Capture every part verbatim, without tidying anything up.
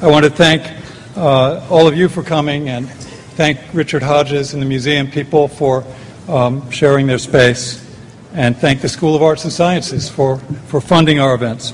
I want to thank uh, all of you for coming, and thank Richard Hodges and the museum people for um, sharing their space, and thank the School of Arts and Sciences for, for funding our events.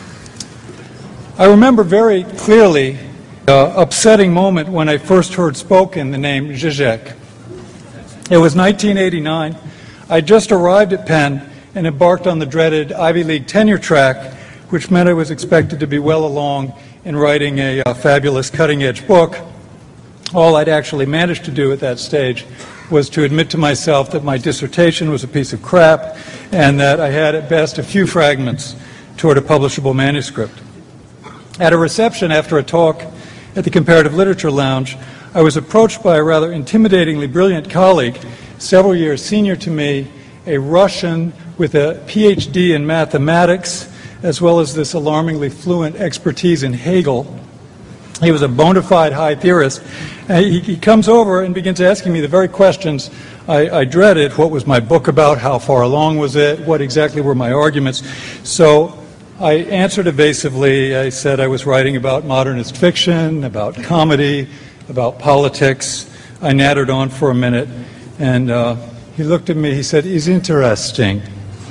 I remember very clearly an upsetting moment when I first heard spoken the name Zizek. It was nineteen eighty-nine. I just arrived at Penn and embarked on the dreaded Ivy League tenure track, which meant I was expected to be well along in writing a uh, fabulous cutting-edge book. All I'd actually managed to do at that stage was to admit to myself that my dissertation was a piece of crap and that I had at best a few fragments toward a publishable manuscript. At a reception after a talk at the Comparative Literature Lounge, I was approached by a rather intimidatingly brilliant colleague, several years senior to me, a Russian with a P H D in mathematics, as well as this alarmingly fluent expertise in Hegel. He was a bona fide high theorist. And he, he comes over and begins asking me the very questions I, I dreaded. What was my book about? How far along was it? What exactly were my arguments? So I answered evasively. I said I was writing about modernist fiction, about comedy, about politics. I nattered on for a minute, and uh, he looked at me. He said, "It's interesting,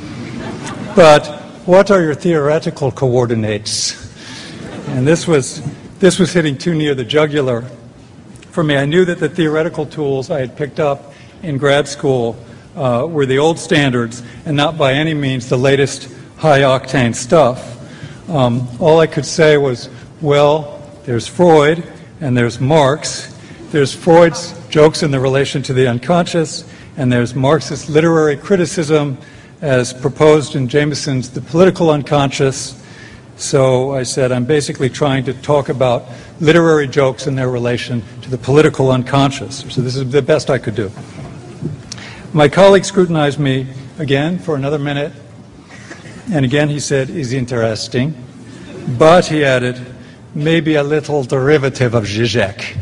but what are your theoretical coordinates?" And this was, this was hitting too near the jugular for me. I knew that the theoretical tools I had picked up in grad school uh, were the old standards and not by any means the latest high-octane stuff. Um, all I could say was, well, there's Freud and there's Marx. There's Freud's jokes in the relation to the unconscious, and there's Marxist literary criticism as proposed in Jameson's The Political Unconscious. So I said, I'm basically trying to talk about literary jokes in their relation to the political unconscious. So this is the best I could do. My colleague scrutinized me again for another minute, and again he said, "Is interesting," but he added, "maybe a little derivative of Zizek."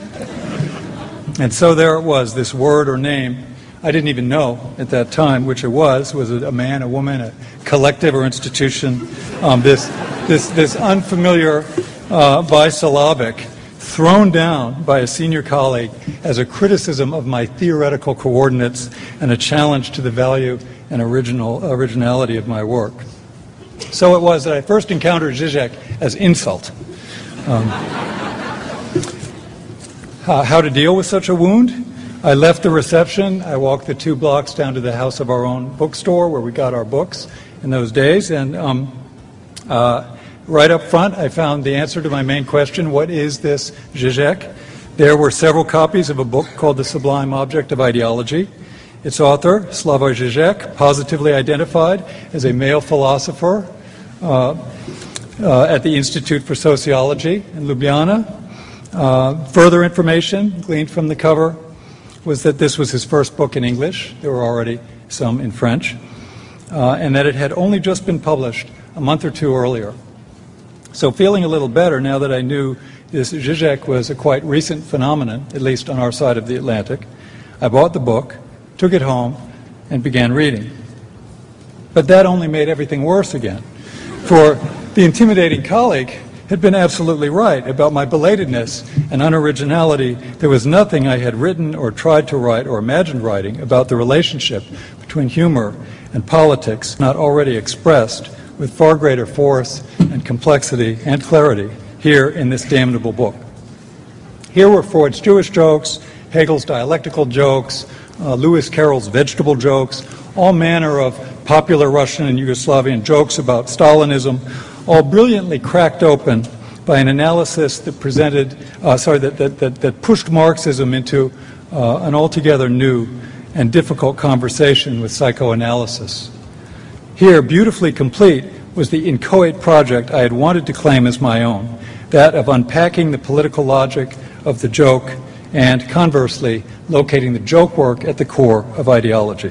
And so there it was, this word or name. I didn't even know at that time which it was. Was it a man, a woman, a collective or institution? Um, this, this, this unfamiliar uh, bisyllabic thrown down by a senior colleague as a criticism of my theoretical coordinates and a challenge to the value and original originality of my work. So it was that I first encountered Zizek as insult. Um, how, how to deal with such a wound? I left the reception. I walked the two blocks down to the house of our own bookstore where we got our books in those days, and um, uh, right up front I found the answer to my main question, what is this Zizek? There were several copies of a book called The Sublime Object of Ideology. Its author, Slavoj Žižek, positively identified as a male philosopher uh, uh, at the Institute for Sociology in Ljubljana. Uh, further information gleaned from the cover was that this was his first book in English. There were already some in French. Uh, and that it had only just been published a month or two earlier. So feeling a little better now that I knew this Zizek was a quite recent phenomenon, at least on our side of the Atlantic, I bought the book, took it home, and began reading. But that only made everything worse again. For the intimidating colleague had been absolutely right about my belatedness and unoriginality. There was nothing I had written or tried to write or imagined writing about the relationship between humor and politics not already expressed with far greater force and complexity and clarity here in this damnable book. Here were Freud's Jewish jokes, Hegel's dialectical jokes, uh, Lewis Carroll's vegetable jokes, all manner of popular Russian and Yugoslavian jokes about Stalinism, all brilliantly cracked open by an analysis that presented, uh, sorry, that, that, that, that pushed Marxism into uh, an altogether new and difficult conversation with psychoanalysis. Here, beautifully complete, was the inchoate project I had wanted to claim as my own, that of unpacking the political logic of the joke and, conversely, locating the joke work at the core of ideology.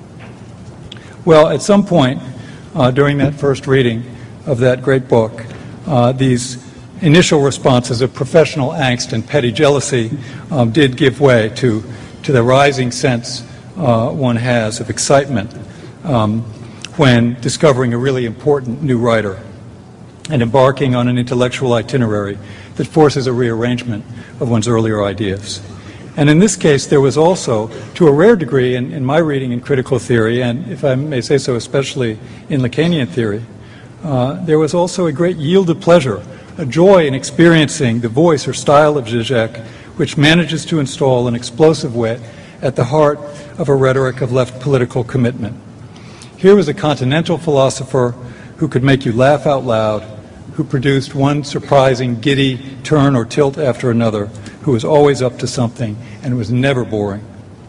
Well, at some point uh, during that first reading of that great book, uh, these initial responses of professional angst and petty jealousy um, did give way to, to the rising sense uh, one has of excitement um, when discovering a really important new writer. and embarking on an intellectual itinerary that forces a rearrangement of one's earlier ideas. And in this case, there was also, to a rare degree in, in my reading in critical theory, and if I may say so, especially in Lacanian theory, uh, there was also a great yield of pleasure, a joy in experiencing the voice or style of Zizek, which manages to install an explosive wit at the heart of a rhetoric of left political commitment. Here was a continental philosopher who could make you laugh out loud, who produced one surprising, giddy turn or tilt after another, who was always up to something and was never boring.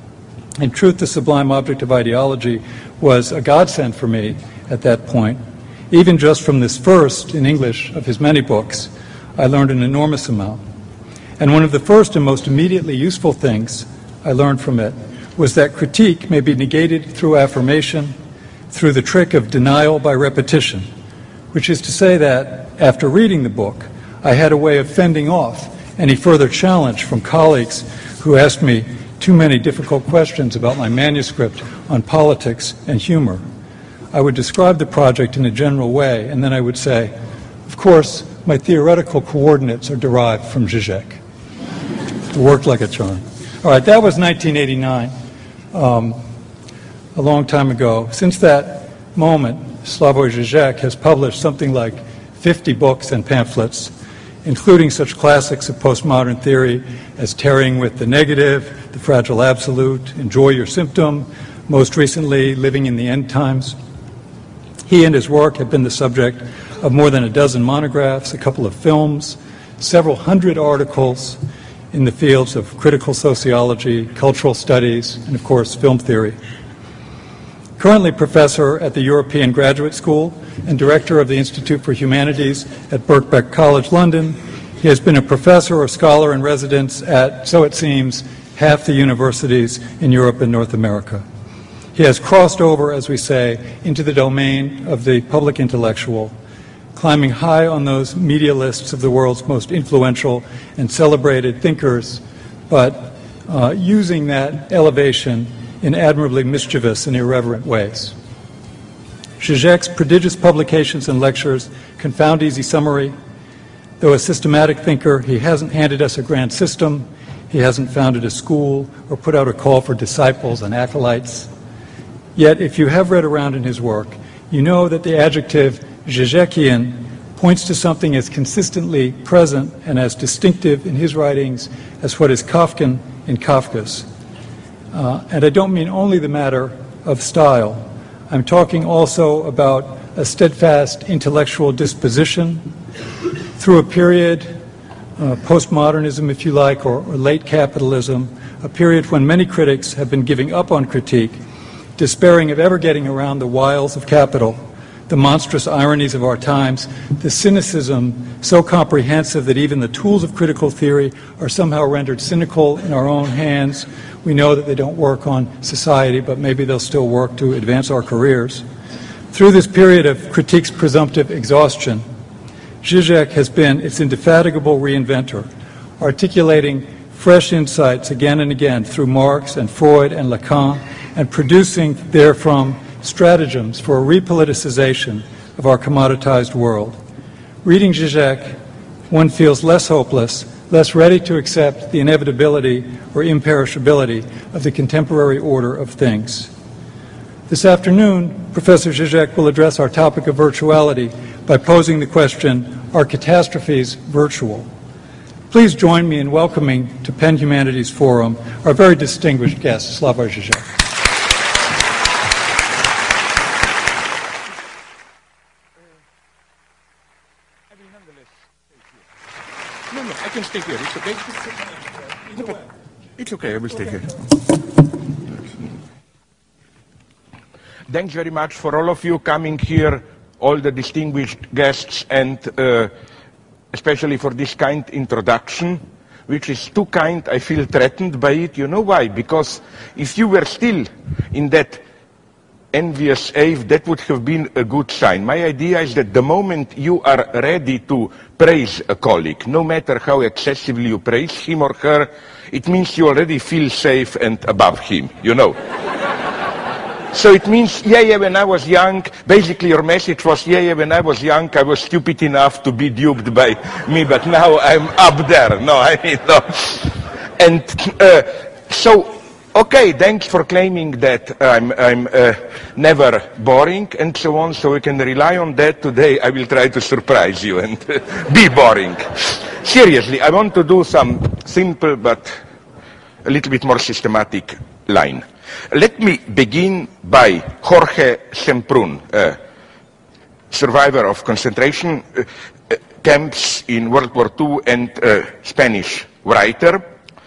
In truth, the sublime object of ideology was a godsend for me at that point. Even just from this first, in English, of his many books, I learned an enormous amount. And one of the first and most immediately useful things I learned from it was that critique may be negated through affirmation, through the trick of denial by repetition, which is to say that, after reading the book, I had a way of fending off any further challenge from colleagues who asked me too many difficult questions about my manuscript on politics and humor. I would describe the project in a general way, and then I would say, of course, my theoretical coordinates are derived from Zizek. It worked like a charm. All right, that was nineteen eighty-nine, um, a long time ago. Since that moment, Slavoj Žižek has published something like fifty books and pamphlets, including such classics of postmodern theory as Tarrying with the Negative, The Fragile Absolute, Enjoy Your Symptom, most recently, Living in the End Times. He and his work have been the subject of more than a dozen monographs, a couple of films, several hundred articles in the fields of critical sociology, cultural studies, and of course, film theory. Currently professor at the European Graduate School and director of the Institute for Humanities at Birkbeck College, London, he has been a professor or scholar in residence at, so it seems, half the universities in Europe and North America. He has crossed over, as we say, into the domain of the public intellectual, climbing high on those media lists of the world's most influential and celebrated thinkers, but uh, using that elevation in admirably mischievous and irreverent ways. Zizek's prodigious publications and lectures can found easy summary. Though a systematic thinker, he hasn't handed us a grand system, he hasn't founded a school or put out a call for disciples and acolytes. Yet, if you have read around in his work, you know that the adjective Zizekian points to something as consistently present and as distinctive in his writings as what is Kafkan in Kafka's. Uh, and I don't mean only the matter of style. I'm talking also about a steadfast intellectual disposition through a period, uh, postmodernism if you like, or, or late capitalism, a period when many critics have been giving up on critique, despairing of ever getting around the wiles of capital, the monstrous ironies of our times, the cynicism so comprehensive that even the tools of critical theory are somehow rendered cynical in our own hands. We know that they don't work on society, but maybe they'll still work to advance our careers. Through this period of critique's presumptive exhaustion, Zizek has been its indefatigable reinventor, articulating fresh insights again and again through Marx and Freud and Lacan, and producing therefrom stratagems for a repoliticization of our commoditized world. Reading Zizek, one feels less hopeless, less ready to accept the inevitability or imperishability of the contemporary order of things. This afternoon, Professor Zizek will address our topic of virtuality by posing the question, are catastrophes virtual? Please join me in welcoming to Penn Humanities Forum our very distinguished guest, Slavoj Zizek. No, no, I can stay here. It's okay. It's okay. It's okay. I will stay here. Thanks very much for all of you coming here, all the distinguished guests, and uh, especially for this kind introduction, which is too kind. I feel threatened by it. You know why? Because if you were still in that envious awe, that would have been a good sign. My idea is that the moment you are ready to praise a colleague, no matter how excessively you praise him or her, it means you already feel safe and above him, you know. So it means, yeah, yeah, when I was young, basically your message was, yeah, yeah, when I was young, I was stupid enough to be duped by me, but now I'm up there. No, I mean, no. And uh, so, okay, thanks for claiming that I'm, I'm uh, never boring and so on, so we can rely on that. Today I will try to surprise you and uh, be boring. Seriously, I want to do some simple but a little bit more systematic line. Let me begin by Jorge Semprún, a survivor of concentration uh, camps in World War Two and a Spanish writer.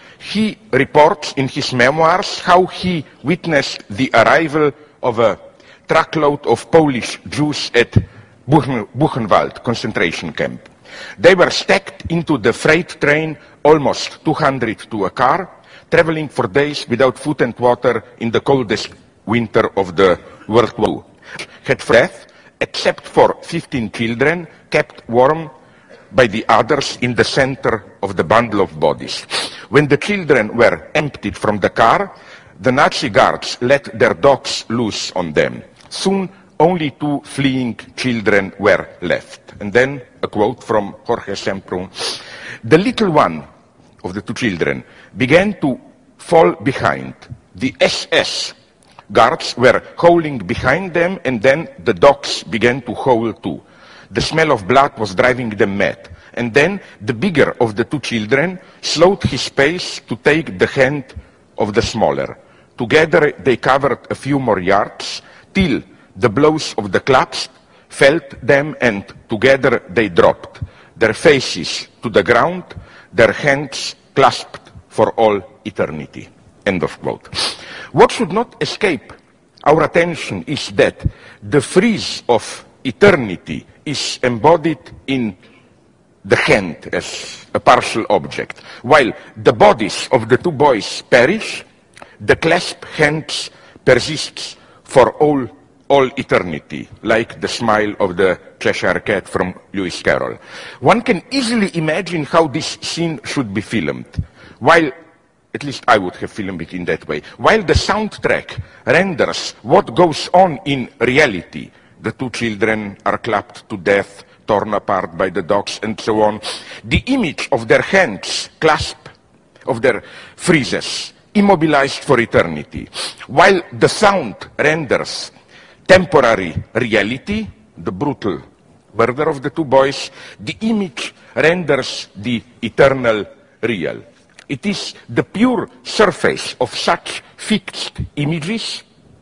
He reports in his memoirs how he witnessed the arrival of a truckload of Polish Jews at Buchen, Buchenwald concentration camp. They were stacked into the freight train, almost two hundred to a car, traveling for days without food and water in the coldest winter of the World War Two. Had breath, except for fifteen children, kept warm by the others in the center of the bundle of bodies. When the children were emptied from the car, the Nazi guards let their dogs loose on them. Soon, only two fleeing children were left. And then a quote from Jorge Semprún. The little one of the two children began to fall behind. The S S guards were howling behind them, and then the dogs began to howl too. The smell of blood was driving them mad. And then the bigger of the two children slowed his pace to take the hand of the smaller. Together they covered a few more yards, till the blows of the clubs felt them, and together they dropped, their faces to the ground, their hands clasped for all eternity. End of quote. What should not escape our attention is that the freeze of eternity is embodied in the hand as a partial object. While the bodies of the two boys perish, the clasped hands persists for all, all eternity, like the smile of the Cheshire Cat from Lewis Carroll. One can easily imagine how this scene should be filmed, while, at least I would have filmed it in that way, while the soundtrack renders what goes on in reality. The two children are clapped to death, torn apart by the dogs, and so on. The image of their hands clasped, of their freezes, immobilized for eternity. While the sound renders temporary reality, the brutal murder of the two boys, the image renders the eternal real. It is the pure surface of such fixed images,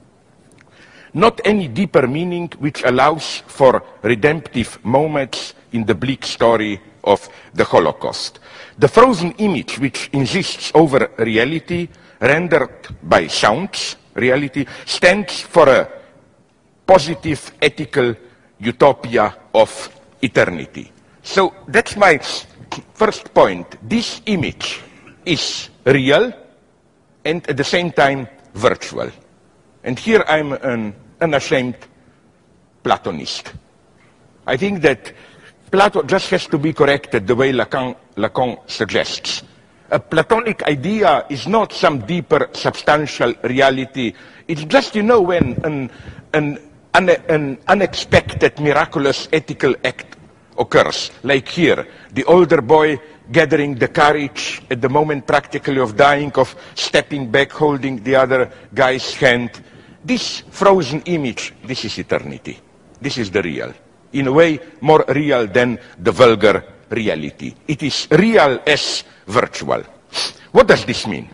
not any deeper meaning, which allows for redemptive moments in the bleak story of the Holocaust. The frozen image which insists over reality, rendered by sounds, reality, stands for a positive ethical utopia of eternity. So that's my first point. This image is real and at the same time virtual. And here I'm an unashamed Platonist. I think that Plato just has to be corrected the way Lacan, Lacan suggests. A Platonic idea is not some deeper substantial reality. It's just, you know, when an, an, an, an unexpected, miraculous ethical act occurs. Like here, the older boy gathering the courage at the moment practically of dying, of stepping back, holding the other guy's hand. This frozen image, this is eternity. This is the real. In a way, more real than the vulgar reality. It is real as virtual. What does this mean?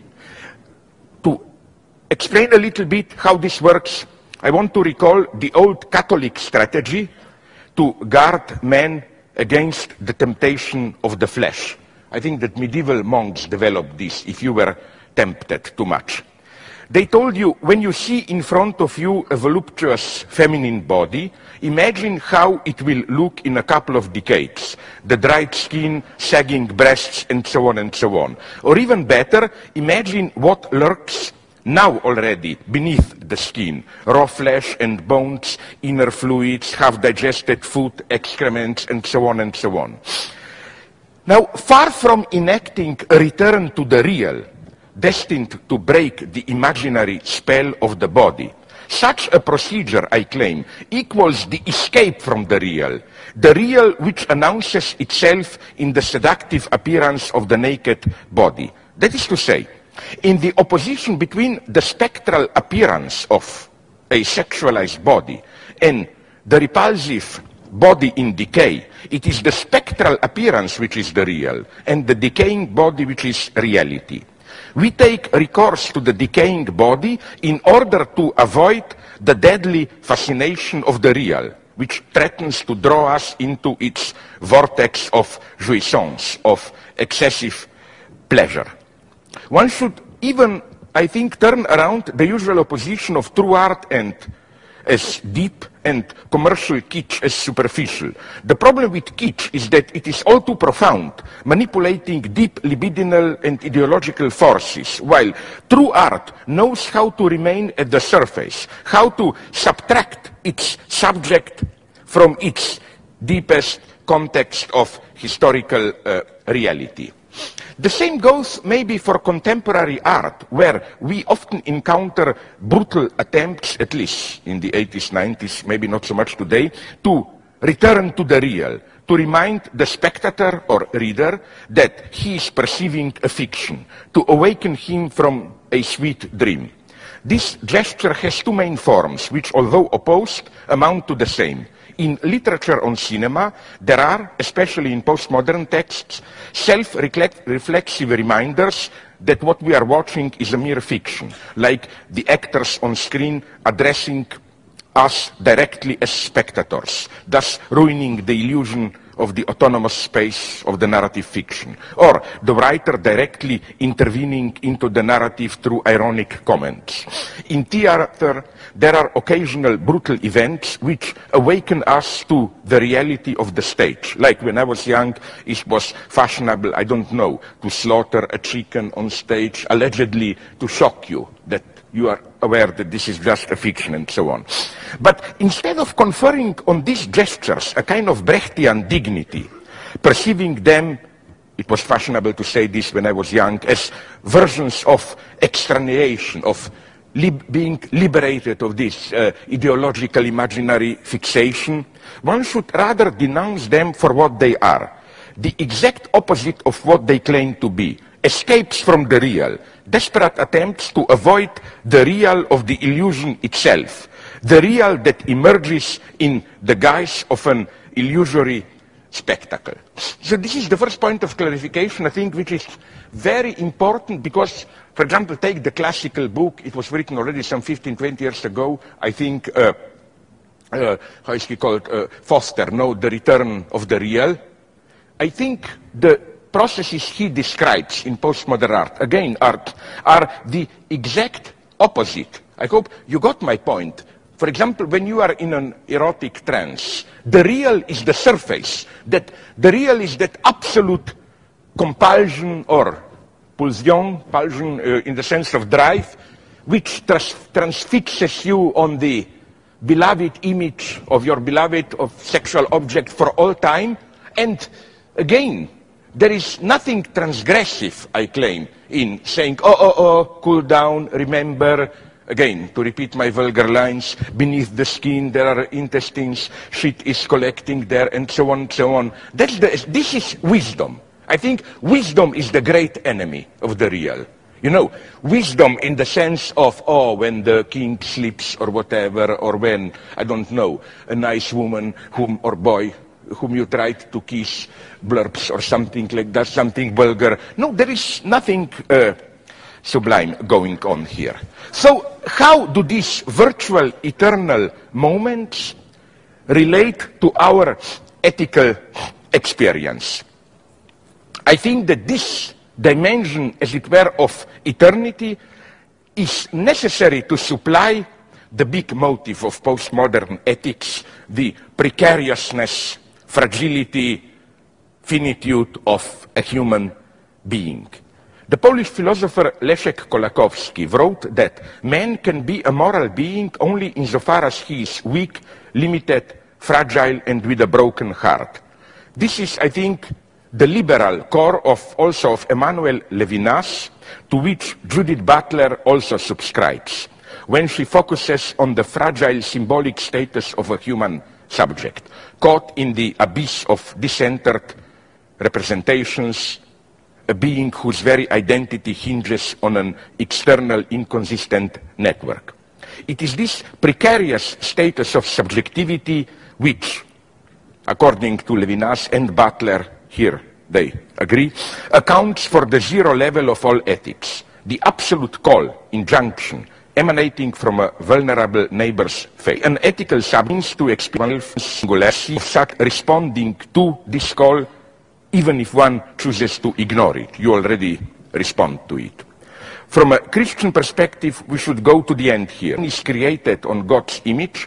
To explain a little bit how this works, I want to recall the old Catholic strategy to guard man against the temptation of the flesh. I think that medieval monks developed this, if you were tempted too much. They told you, when you see in front of you a voluptuous feminine body, imagine how it will look in a couple of decades. The dried skin, sagging breasts, and so on and so on. Or even better, imagine what lurks now already beneath the skin. Raw flesh and bones, inner fluids, half-digested food, excrements, and so on and so on. Now, far from enacting a return to the real, destined to break the imaginary spell of the body, Such a procedure, I claim, equals the escape from the real, the real which announces itself in the seductive appearance of the naked body. That is to say, in the opposition between the spectral appearance of a sexualized body and the repulsive body in decay, it is the spectral appearance which is the real, and the decaying body which is reality. We take recourse to the decaying body in order to avoid the deadly fascination of the real, which threatens to draw us into its vortex of jouissance, of excessive pleasure. One should even, I think, turn around the usual opposition of true art and as deep and commercial kitsch as superficial. The problem with kitsch is that it is all too profound, manipulating deep libidinal and ideological forces, while true art knows how to remain at the surface, how to subtract its subject from its deepest context of historical uh, reality. The same goes maybe for contemporary art, where we often encounter brutal attempts, at least in the eighties, nineties, maybe not so much today, to return to the real, to remind the spectator or reader that he is perceiving a fiction, to awaken him from a sweet dream. This gesture has two main forms, which, although opposed, amount to the same. In literature on cinema, there are, especially in postmodern texts, self-reflexive reminders that what we are watching is a mere fiction, like the actors on screen addressing us directly as spectators, thus ruining the illusion of the autonomous space of the narrative fiction, or the writer directly intervening into the narrative through ironic comments. In theater, there are occasional brutal events which awaken us to the reality of the stage. Like when I was young, it was fashionable, I don't know, to slaughter a chicken on stage, allegedly to shock you, that you are aware that this is just a fiction and so on. But instead of conferring on these gestures a kind of Brechtian dignity, perceiving them, it was fashionable to say this when I was young, as versions of extraneation, of lib being liberated of this uh, ideological imaginary fixation, one should rather denounce them for what they are, the exact opposite of what they claim to be. Escapes from the real, desperate attempts to avoid the real of the illusion itself, the real that emerges in the guise of an illusory spectacle. So this is the first point of clarification, I think, which is very important because, for example, take the classical book, it was written already some fifteen, twenty years ago, I think, uh, uh, how is he called, uh, Foster, no, The Return of the Real. I think the processes he describes in postmodern art, again art, are the exact opposite. I hope you got my point. For example, when you are in an erotic trance, the real is the surface. That the real is that absolute compulsion or pulsion, pulsion uh, in the sense of drive, which trans transfixes you on the beloved image of your beloved of sexual object for all time. And again, there is nothing transgressive, I claim, in saying, oh, oh, oh, cool down, remember, again, to repeat my vulgar lines, beneath the skin there are intestines, shit is collecting there, and so on, so on. That's the, this is wisdom. I think wisdom is the great enemy of the real. You know, wisdom in the sense of, oh, when the king sleeps or whatever, or when, I don't know, a nice woman whom, or boy, whom you tried to kiss, blurbs or something like that, something vulgar. No, there is nothing uh, sublime going on here. So how do these virtual eternal moments relate to our ethical experience? I think that this dimension, as it were, of eternity is necessary to supply the big motive of postmodern ethics, the precariousness, fragility, finitude of a human being. The Polish philosopher Leszek Kolakowski wrote that man can be a moral being only insofar as he is weak, limited, fragile, and with a broken heart. This is, I think, the liberal core of also of Emmanuel Levinas, to which Judith Butler also subscribes. when she focuses on the fragile symbolic status of a human subject, caught in the abyss of decentered representations, a being whose very identity hinges on an external inconsistent network. It is this precarious status of subjectivity which, according to Levinas and Butler, here they agree, accounts for the zero level of all ethics, the absolute call, injunction, emanating from a vulnerable neighbor's faith. An ethical substance to experience singularity of such responding to this call, even if one chooses to ignore it. You already respond to it. From a Christian perspective, we should go to the end here. Man is created on God's image.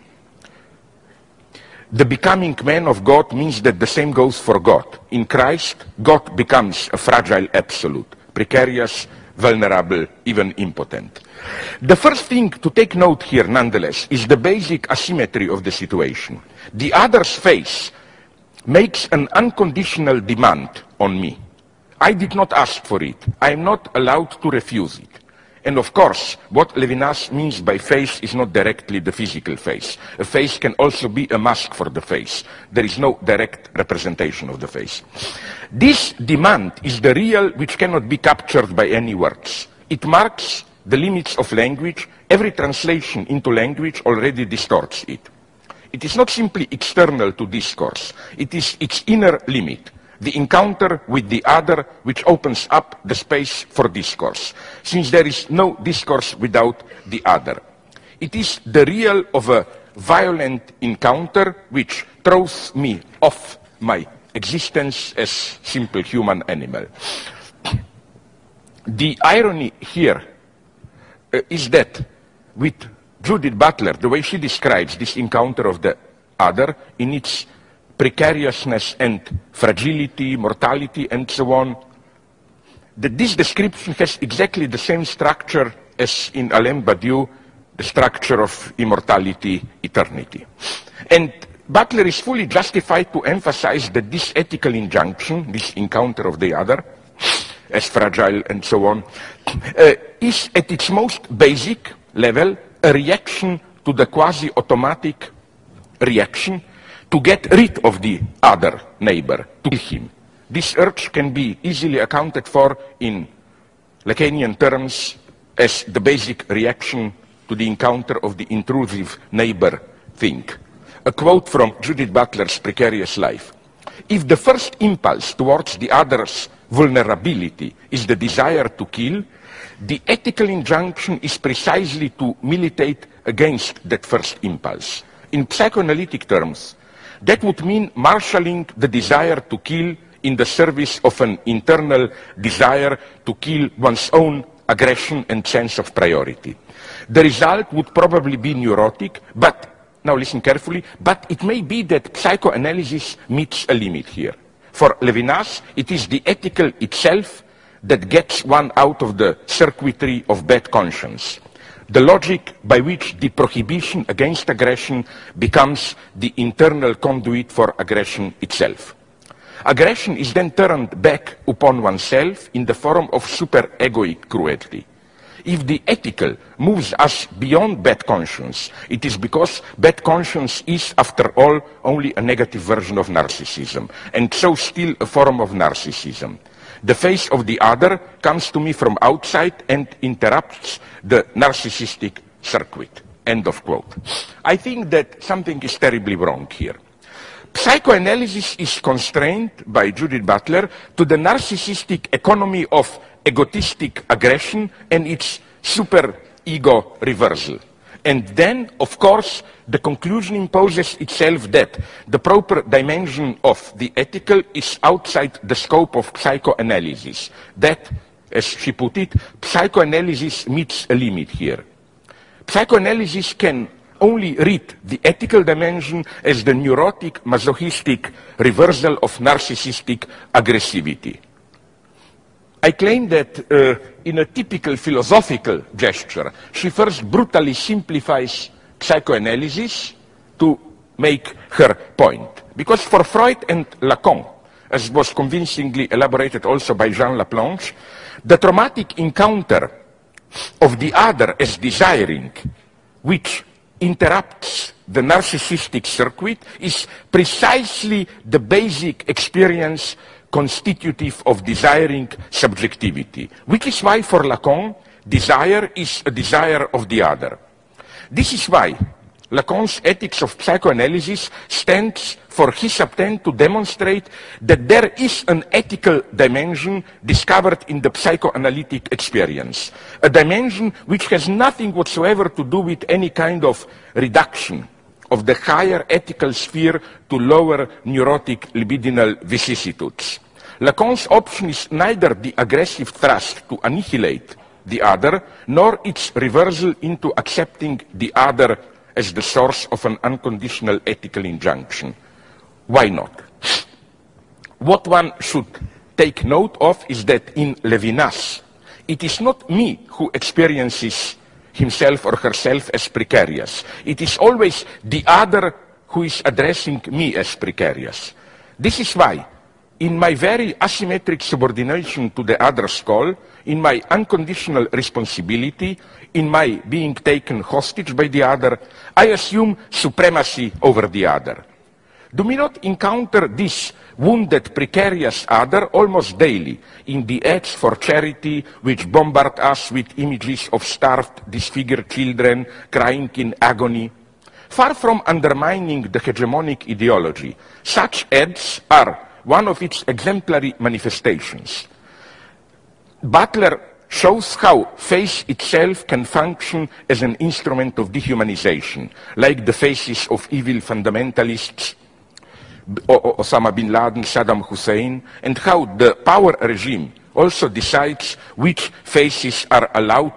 The becoming man of God means that the same goes for God. In Christ, God becomes a fragile absolute, precarious, vulnerable, even impotent. The first thing to take note here, nonetheless, is the basic asymmetry of the situation. The other's face makes an unconditional demand on me. I did not ask for it. I am not allowed to refuse it. And of course, what Levinas means by face is not directly the physical face. A face can also be a mask for the face. There is no direct representation of the face. This demand is the real which cannot be captured by any words. It marks the limits of language. Every translation into language already distorts it. It is not simply external to discourse. It is its inner limit, the encounter with the other which opens up the space for discourse, since there is no discourse without the other. It is the real of a violent encounter which throws me off my existence as simple human animal. The irony here uh, is that with Judith Butler, the way she describes this encounter of the other in its precariousness and fragility, mortality, and so on, that this description has exactly the same structure as in Alain Badiou, the structure of immortality, eternity. And Butler is fully justified to emphasize that this ethical injunction, this encounter of the other, as fragile and so on, uh, is at its most basic level a reaction to the quasi-automatic reaction to get rid of the other neighbor, to kill him. This urge can be easily accounted for in Lacanian terms as the basic reaction to the encounter of the intrusive neighbor thing. A quote from Judith Butler's Precarious Life. If the first impulse towards the other's vulnerability is the desire to kill, the ethical injunction is precisely to militate against that first impulse. In psychoanalytic terms, that would mean marshalling the desire to kill in the service of an internal desire to kill one's own aggression and sense of priority. The result would probably be neurotic, but, now listen carefully, but it may be that psychoanalysis meets a limit here. For Levinas, it is the ethical itself that gets one out of the circuitry of bad conscience. The logic by which the prohibition against aggression becomes the internal conduit for aggression itself. Aggression is then turned back upon oneself in the form of super-egoic cruelty. If the ethical moves us beyond bad conscience, it is because bad conscience is, after all, only a negative version of narcissism, and so still a form of narcissism. The face of the other comes to me from outside and interrupts the narcissistic circuit. End of quote. I think that something is terribly wrong here. Psychoanalysis is constrained by Judith Butler to the narcissistic economy of egotistic aggression and its super-ego reversal. And then, of course, the conclusion imposes itself that the proper dimension of the ethical is outside the scope of psychoanalysis. That, as she put it, psychoanalysis meets a limit here. Psychoanalysis can only read the ethical dimension as the neurotic, masochistic reversal of narcissistic aggressivity. I claim that uh, in a typical philosophical gesture, she first brutally simplifies psychoanalysis to make her point. Because for Freud and Lacan, as was convincingly elaborated also by Jean Laplanche, the traumatic encounter of the other as desiring which interrupts the narcissistic circuit is precisely the basic experience constitutive of desiring subjectivity, which is why for Lacan, desire is a desire of the other. This is why Lacan's ethics of psychoanalysis stands for his attempt to demonstrate that there is an ethical dimension discovered in the psychoanalytic experience, a dimension which has nothing whatsoever to do with any kind of reduction of the higher ethical sphere to lower neurotic libidinal vicissitudes. Lacan's option is neither the aggressive thrust to annihilate the other, nor its reversal into accepting the other as the source of an unconditional ethical injunction. Why not? What one should take note of is that in Levinas, it is not me who experiences himself or herself as precarious. It is always the other who is addressing me as precarious. This is why, in my very asymmetric subordination to the other's call, in my unconditional responsibility, in my being taken hostage by the other, I assume supremacy over the other. Do we not encounter this wounded, precarious other almost daily in the ads for charity which bombard us with images of starved, disfigured children crying in agony? Far from undermining the hegemonic ideology, such ads are one of its exemplary manifestations. Butler shows how face itself can function as an instrument of dehumanization, like the faces of evil fundamentalists, Osama bin Laden, Saddam Hussein, and how the power regime also decides which faces are allowed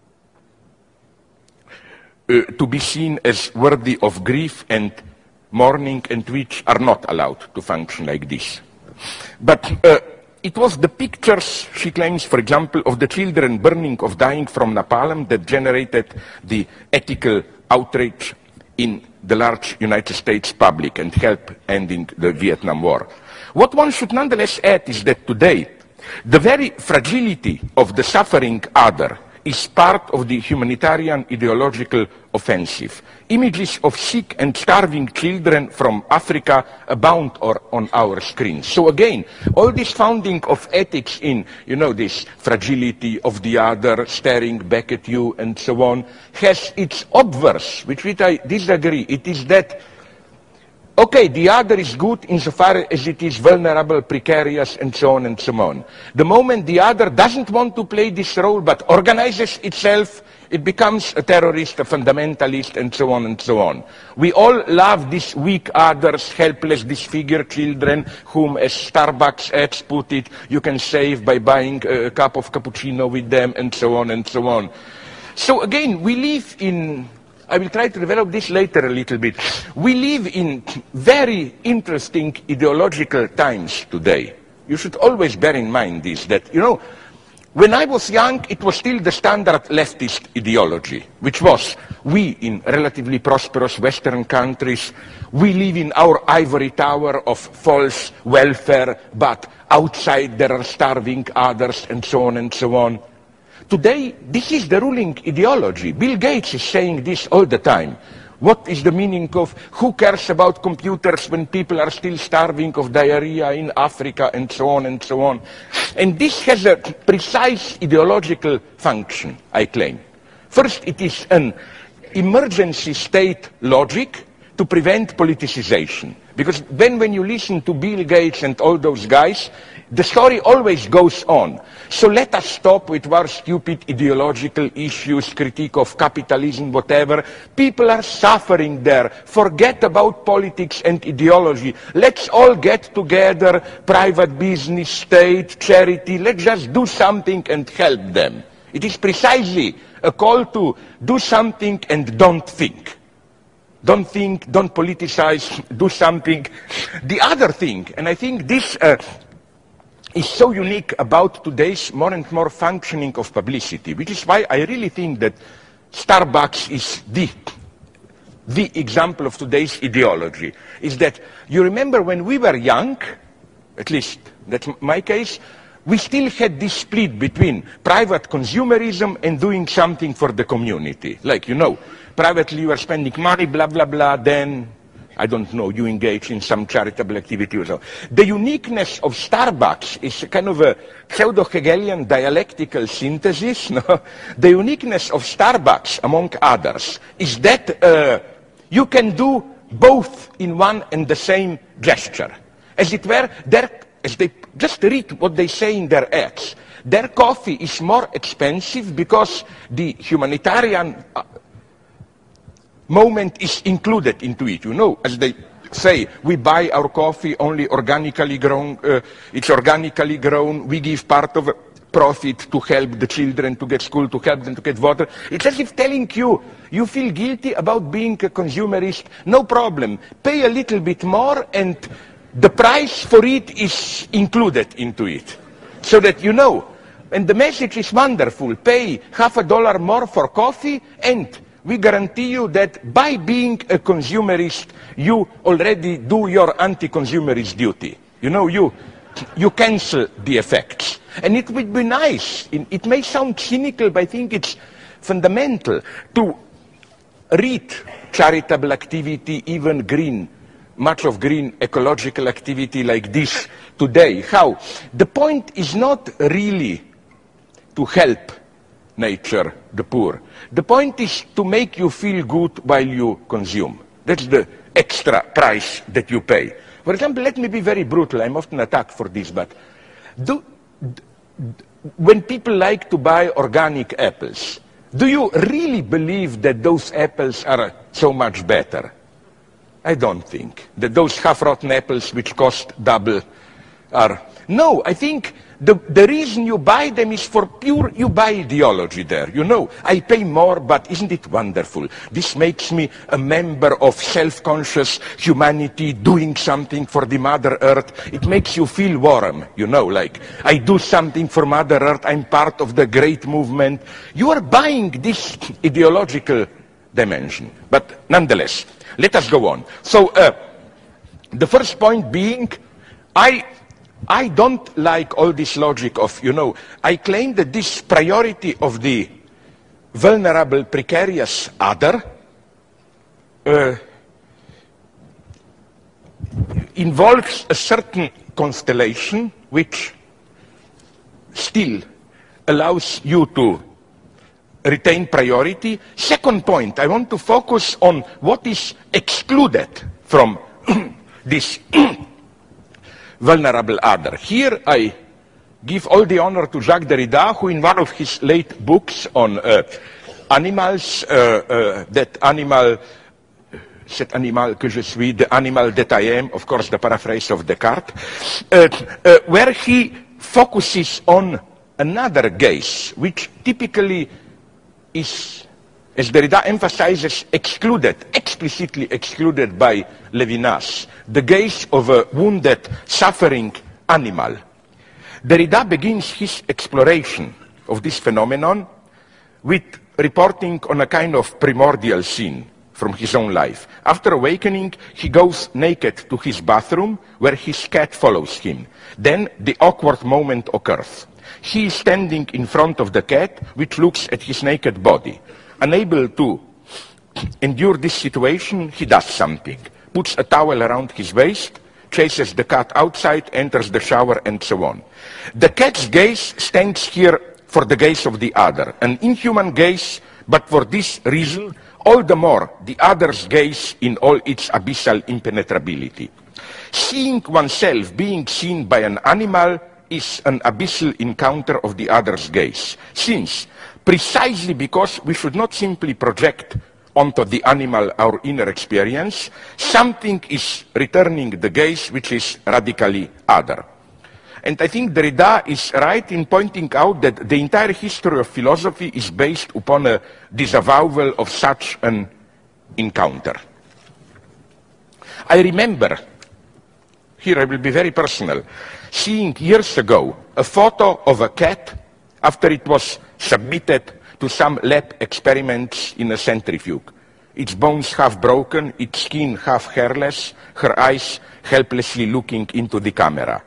uh, to be seen as worthy of grief and mourning, and which are not allowed to function like this. But uh, it was the pictures, she claims, for example, of the children burning or dying from napalm that generated the ethical outrage in the large United States public and helped ending the Vietnam War. What one should nonetheless add is that today, the very fragility of the suffering other is part of the humanitarian ideological offensive. Images of sick and starving children from Africa abound or on our screens. So again, all this founding of ethics in, you know, this fragility of the other, staring back at you and so on, has its obverse, which with I disagree. It is that, okay, the other is good insofar as it is vulnerable, precarious, and so on and so on. The moment the other doesn't want to play this role but organizes itself, it becomes a terrorist, a fundamentalist, and so on and so on. We all love these weak others, helpless, disfigured children, whom, as Starbucks ads put it, you can save by buying a cup of cappuccino with them, and so on and so on. So again, we live in, I will try to develop this later a little bit. We live in very interesting ideological times today. You should always bear in mind this, that, you know, when I was young, it was still the standard leftist ideology, which was, we in relatively prosperous Western countries, we live in our ivory tower of false welfare, but outside there are starving others, and so on and so on. Today, this is the ruling ideology. Bill Gates is saying this all the time. What is the meaning of who cares about computers when people are still starving of diarrhea in Africa, and so on and so on. And this has a precise ideological function, I claim. First, it is an emergency state logic to prevent politicization. Because then when you listen to Bill Gates and all those guys, the story always goes on. So let us stop with our stupid ideological issues, critique of capitalism, whatever. People are suffering there. Forget about politics and ideology. Let's all get together, private business, state, charity. Let's just do something and help them. It is precisely a call to do something and don't think. Don't think, don't politicize, do something. The other thing, and I think this uh, is so unique about today's more and more functioning of publicity, which is why I really think that Starbucks is the, the example of today's ideology, is that you remember when we were young, at least that's my case, we still had this split between private consumerism and doing something for the community. Like, you know, privately you are spending money, blah, blah, blah, then, I don't know, you engage in some charitable activity or so. The uniqueness of Starbucks is kind of a pseudo-Hegelian dialectical synthesis. No? The uniqueness of Starbucks, among others, is that uh, you can do both in one and the same gesture. As it were, their, as they just read what they say in their ads, their coffee is more expensive because the humanitarian uh, moment is included into it. You know, as they say, we buy our coffee only organically grown, uh, it's organically grown, we give part of profit to help the children to get school, to help them to get water. It's as if telling you, you feel guilty about being a consumerist, no problem, pay a little bit more and the price for it is included into it. So that you know, and the message is wonderful, pay half a dollar more for coffee and we guarantee you that by being a consumerist, you already do your anti-consumerist duty. You know, you, you cancel the effects. And it would be nice, it may sound cynical, but I think it's fundamental to read charitable activity, even green, much of green ecological activity like this today. How? The point is not really to help nature, the poor. The point is to make you feel good while you consume. That's the extra price that you pay. For example, let me be very brutal. I'm often attacked for this, but do, when people like to buy organic apples, do you really believe that those apples are so much better? I don't think that those half-rotten apples which cost double are... No, I think the, the reason you buy them is for pure, you buy ideology there. You know, I pay more, but isn't it wonderful? This makes me a member of self-conscious humanity doing something for the Mother Earth. It makes you feel warm, you know, like I do something for Mother Earth, I'm part of the great movement. You are buying this ideological dimension. But nonetheless, let us go on. So, uh, the first point being, I... I don't like all this logic of, you know, I claim that this priority of the vulnerable, precarious other uh, involves a certain constellation which still allows you to retain priority. Second point, I want to focus on what is excluded from this vulnerable other. Here I give all the honor to Jacques Derrida, who in one of his late books on uh, animals, uh, uh, that animal, cet animal que je suis, the animal that I am, of course the paraphrase of Descartes, uh, uh, where he focuses on another gaze, which typically is, as Derrida emphasizes, excluded, explicitly excluded by Levinas, the gaze of a wounded, suffering animal. Derrida begins his exploration of this phenomenon with reporting on a kind of primordial scene from his own life. After awakening, he goes naked to his bathroom, where his cat follows him. Then the awkward moment occurs. He is standing in front of the cat, which looks at his naked body. Unable to endure this situation, he does something. Puts a towel around his waist, chases the cat outside, enters the shower, and so on. The cat's gaze stands here for the gaze of the other, an inhuman gaze, but for this reason, all the more the other's gaze in all its abyssal impenetrability. Seeing oneself being seen by an animal is an abyssal encounter of the other's gaze, since precisely because we should not simply project onto the animal our inner experience, something is returning the gaze which is radically other. And I think Derrida is right in pointing out that the entire history of philosophy is based upon a disavowal of such an encounter. I remember, here I will be very personal, seeing years ago a photo of a cat after it was submitted to some lab experiments in a centrifuge. Its bones half broken, its skin half hairless, her eyes helplessly looking into the camera.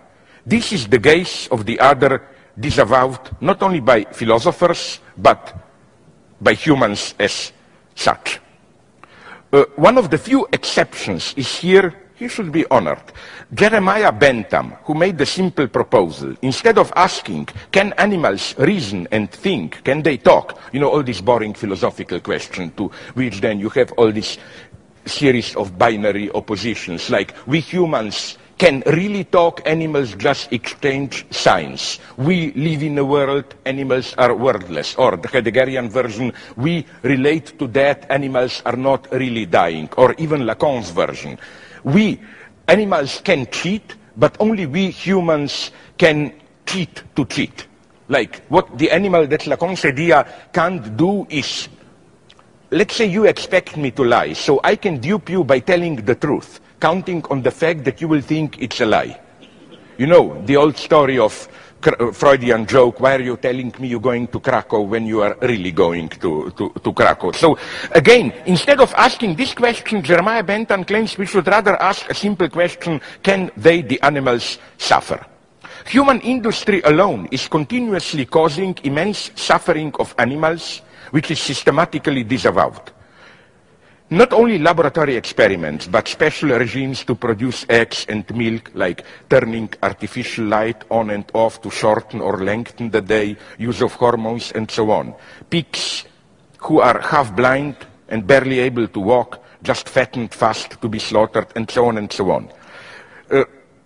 This is the gaze of the other, disavowed not only by philosophers, but by humans as such. Uh, one of the few exceptions is here, he should be honored. Jeremiah Bentham, who made the simple proposal, instead of asking, can animals reason and think, can they talk? You know, all these boring philosophical questions to which then you have all this series of binary oppositions, like we humans can really talk, animals just exchange signs. We live in a world, animals are wordless. Or the Heideggerian version, we relate to death, animals are not really dying. Or even Lacan's version. We, animals can cheat, but only we humans can cheat to cheat. Like, what the animal that Lacan's idea can't do is, let's say you expect me to lie, so I can dupe you by telling the truth, counting on the fact that you will think it's a lie. You know, the old story of Freudian joke, why are you telling me you're going to Krakow when you are really going to, to, to Krakow? So, again, instead of asking this question, Jeremiah Bentham claims we should rather ask a simple question, can they, the animals, suffer? Human industry alone is continuously causing immense suffering of animals, which is systematically disavowed. Not only laboratory experiments, but special regimes to produce eggs and milk, like turning artificial light on and off to shorten or lengthen the day, use of hormones, and so on. Pigs who are half blind and barely able to walk, just fattened fast to be slaughtered, and so on and so on. Uh,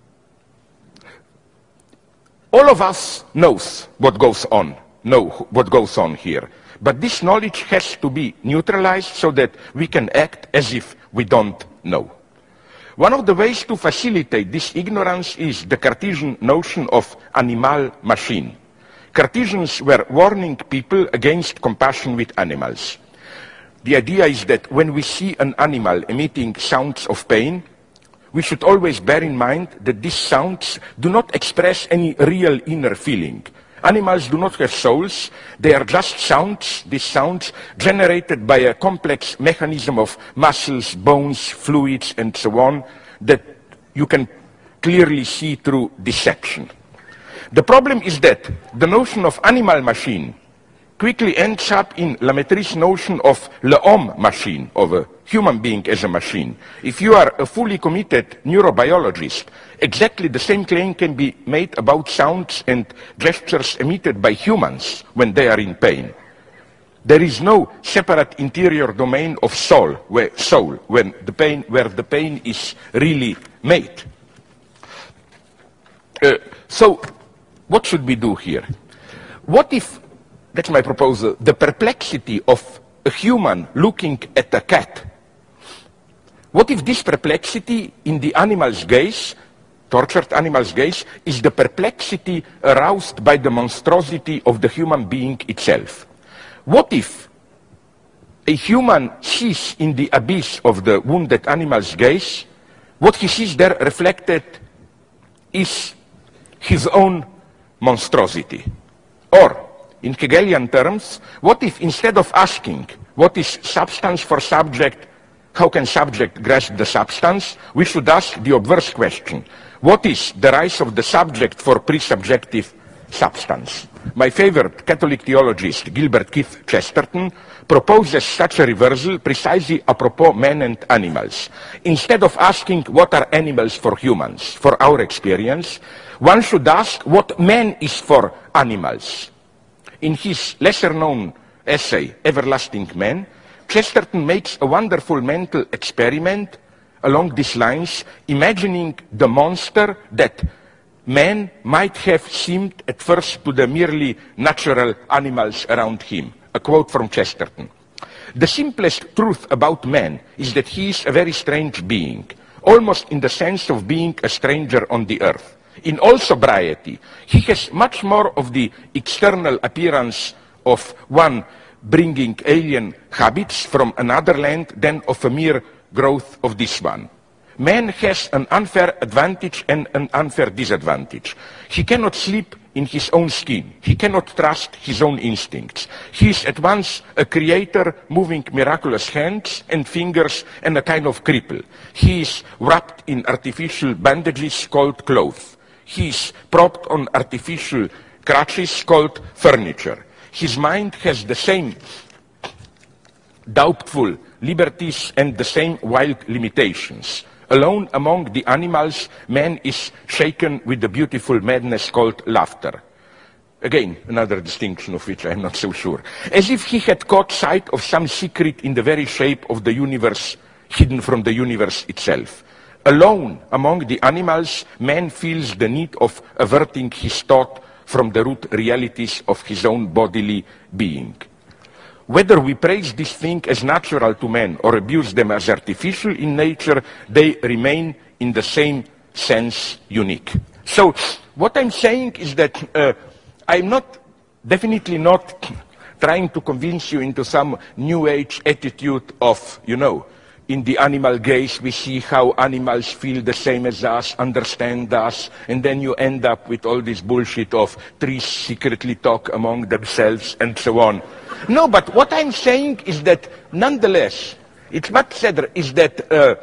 all of us knows what goes on, know what goes on here. But this knowledge has to be neutralized so that we can act as if we don't know. One of the ways to facilitate this ignorance is the Cartesian notion of animal-machine. Cartesians were warning people against compassion with animals. The idea is that when we see an animal emitting sounds of pain, we should always bear in mind that these sounds do not express any real inner feeling. Animals do not have souls, they are just sounds, these sounds generated by a complex mechanism of muscles, bones, fluids, and so on, that you can clearly see through dissection. The problem is that the notion of animal-machine quickly ends up in La Mettrie's notion of l'homme machine, of a human being as a machine. If you are a fully committed neurobiologist, exactly the same claim can be made about sounds and gestures emitted by humans when they are in pain. There is no separate interior domain of soul, where, soul when the pain, where the pain is really made. Uh, so, what should we do here? What if, that's my proposal, the perplexity of a human looking at a cat, what if this perplexity in the animal's gaze, tortured animal's gaze, is the perplexity aroused by the monstrosity of the human being itself? What if a human sees in the abyss of the wounded animal's gaze, what he sees there reflected is his own monstrosity? Or, in Hegelian terms, what if instead of asking what is substance for subject, how can subject grasp the substance, we should ask the obverse question, what is the rise of the subject for pre-subjective substance? My favorite Catholic theologist, Gilbert Keith Chesterton, proposes such a reversal precisely apropos men and animals. Instead of asking what are animals for humans, for our experience, one should ask what man is for animals. In his lesser-known essay, Everlasting Man, Chesterton makes a wonderful mental experiment along these lines, imagining the monster that man might have seemed at first to the merely natural animals around him. A quote from Chesterton. The simplest truth about man is that he is a very strange being, almost in the sense of being a stranger on the earth. In all sobriety, he has much more of the external appearance of one bringing alien habits from another land than of a mere growth of this one. Man has an unfair advantage and an unfair disadvantage. He cannot sleep in his own skin. He cannot trust his own instincts. He is at once a creator moving miraculous hands and fingers and a kind of cripple. He is wrapped in artificial bandages called clothes. he is propped on artificial crutches called furniture. His mind has the same doubtful liberties and the same wild limitations. Alone among the animals, man is shaken with the beautiful madness called laughter. Again, another distinction of which I am not so sure. As if he had caught sight of some secret in the very shape of the universe, hidden from the universe itself. Alone among the animals, man feels the need of averting his thought from the root realities of his own bodily being. Whether we praise this thing as natural to man or abuse them as artificial in nature, they remain in the same sense unique. So what I'm saying is that uh, I'm not, definitely not trying to convince you into some new age attitude of, you know, in the animal gaze we see how animals feel the same as us, understand us, and then you end up with all this bullshit of trees secretly talk among themselves and so on. No, but what I'm saying is that nonetheless, it's much sadder, is that uh,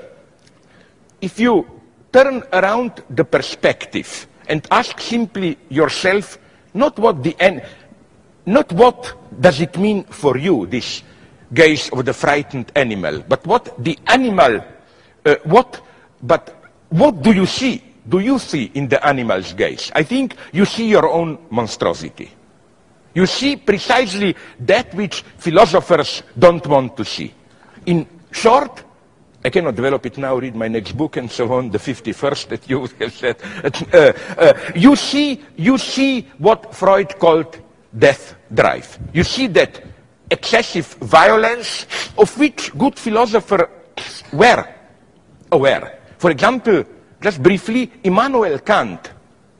if you turn around the perspective and ask simply yourself, not what the end, not what does it mean for you, this gaze of the frightened animal, but what the animal, uh, what, but what do you see? Do you see in the animal's gaze? I think you see your own monstrosity. You see precisely that which philosophers don't want to see. In short, I cannot develop it now, read my next book and so on, the fifty-first that you have said. Uh, uh, you see, you see what Freud called death drive. You see that excessive violence of which good philosophers were aware. For example, just briefly, Immanuel Kant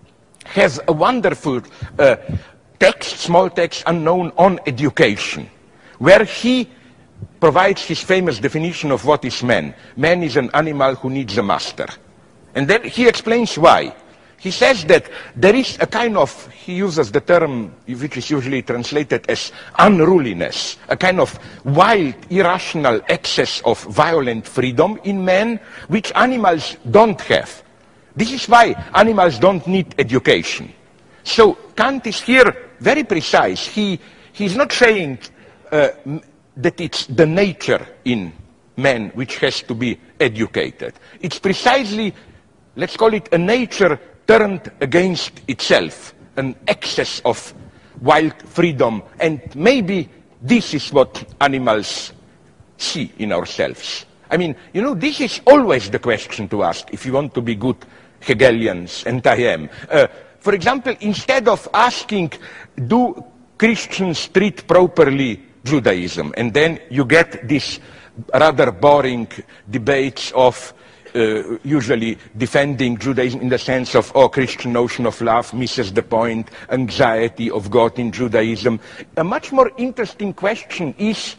has a wonderful uh, text, small text, unknown, on education, where he provides his famous definition of what is man. Man is an animal who needs a master. And then he explains why. He says that there is a kind of, he uses the term which is usually translated as unruliness, a kind of wild, irrational excess of violent freedom in man, which animals don't have. This is why animals don't need education. So Kant is here very precise. He, he's not saying uh, that it's the nature in man which has to be educated. It's precisely, let's call it a nature turned against itself, an excess of wild freedom, and maybe this is what animals see in ourselves. I mean, you know, this is always the question to ask if you want to be good Hegelians, and I am. Uh, for example, instead of asking, do Christians treat properly Judaism? And then you get this rather boring debates of Uh, usually defending Judaism in the sense of, oh, Christian notion of love misses the point, anxiety of God in Judaism. A much more interesting question is,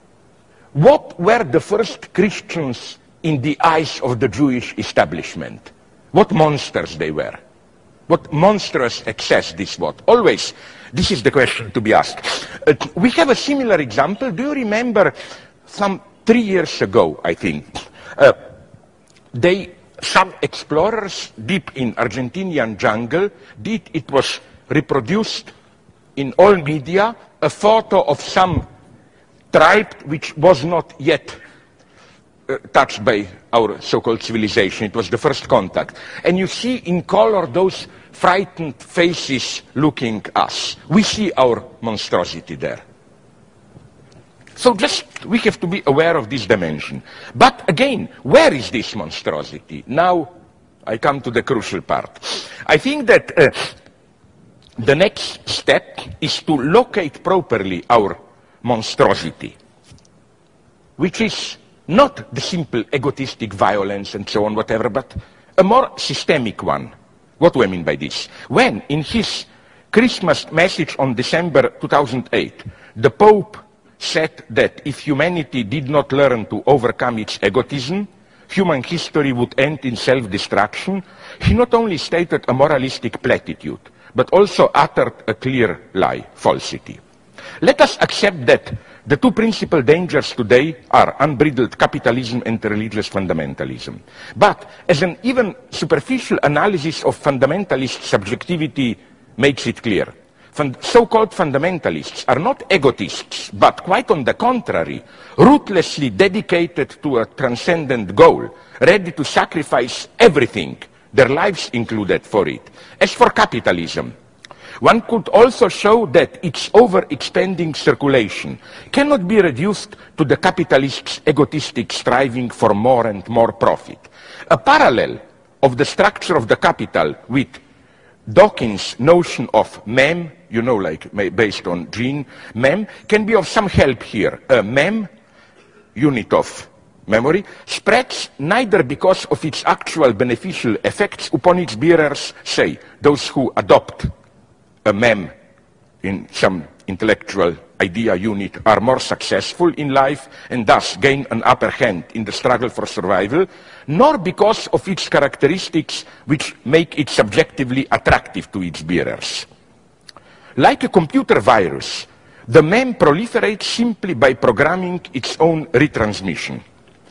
what were the first Christians in the eyes of the Jewish establishment? What monsters they were? What monstrous excess this was? Always, this is the question to be asked. Uh, we have a similar example. Do you remember some three years ago, I think, uh, They, some explorers deep in Argentinian jungle did, it was reproduced in all media, a photo of some tribe which was not yet uh, touched by our so-called civilization. It was the first contact. And you see in color those frightened faces looking at us. We see our monstrosity there. So just, we have to be aware of this dimension. But again, where is this monstrosity? Now, I come to the crucial part. I think that uh, the next step is to locate properly our monstrosity, which is not the simple egotistic violence and so on, whatever, but a more systemic one. What do I mean by this? When, in his Christmas message on December two thousand eight, the Pope said that if humanity did not learn to overcome its egotism, human history would end in self-destruction, he not only stated a moralistic platitude, but also uttered a clear lie, falsity. Let us accept that The two principal dangers today are unbridled capitalism and religious fundamentalism. But as an even superficial analysis of fundamentalist subjectivity makes it clear, Fund- so-called fundamentalists are not egotists, but quite on the contrary, ruthlessly dedicated to a transcendent goal, ready to sacrifice everything, their lives included, for it. As for capitalism, one could also show that its over-expanding circulation cannot be reduced to the capitalist's egotistic striving for more and more profit. A parallel of the structure of the capital with Dawkins' notion of mem, you know, like based on gene, mem, can be of some help here. A mem, unit of memory, spreads neither because of its actual beneficial effects upon its bearers, say, those who adopt a mem in some intellectual idea unit are more successful in life and thus gain an upper hand in the struggle for survival, nor because of its characteristics which make it subjectively attractive to its bearers. Like a computer virus, the mem proliferates simply by programming its own retransmission.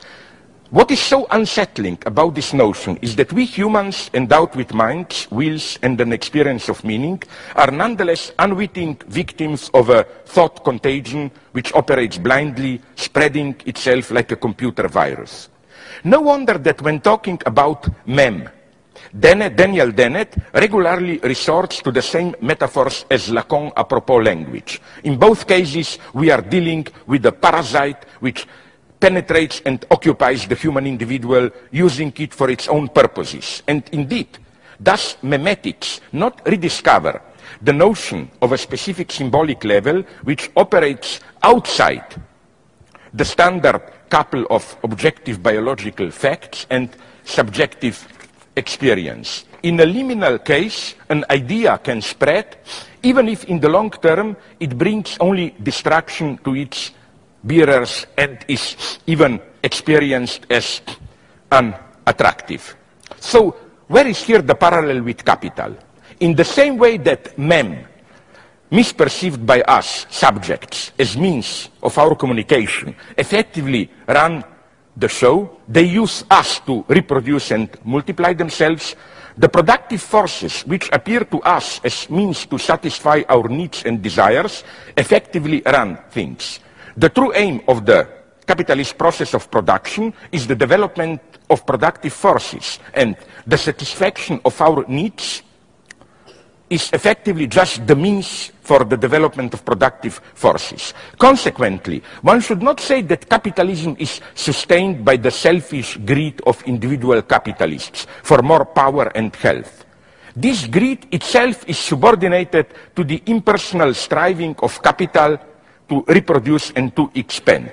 What is so unsettling about this notion is that we humans, endowed with minds, wills, and an experience of meaning, are nonetheless unwitting victims of a thought contagion which operates blindly, spreading itself like a computer virus. No wonder that when talking about mem, Dennett, Daniel Dennett regularly resorts to the same metaphors as Lacan apropos language. In both cases, we are dealing with a parasite which penetrates and occupies the human individual, using it for its own purposes. And indeed, thus memetics not rediscover the notion of a specific symbolic level which operates outside the standard couple of objective biological facts and subjective experience. In a liminal case, an idea can spread, even if in the long term it brings only destruction to its bearers and is even experienced as unattractive. So, where is here the parallel with capital? In the same way that mem, misperceived by us subjects as means of our communication, effectively run the show, they use us to reproduce and multiply themselves, the productive forces which appear to us as means to satisfy our needs and desires effectively run things. The true aim of the capitalist process of production is the development of productive forces, and the satisfaction of our needs is effectively just the means for the development of productive forces. Consequently, one should not say that capitalism is sustained by the selfish greed of individual capitalists for more power and health. This greed itself is subordinated to the impersonal striving of capital to reproduce and to expand.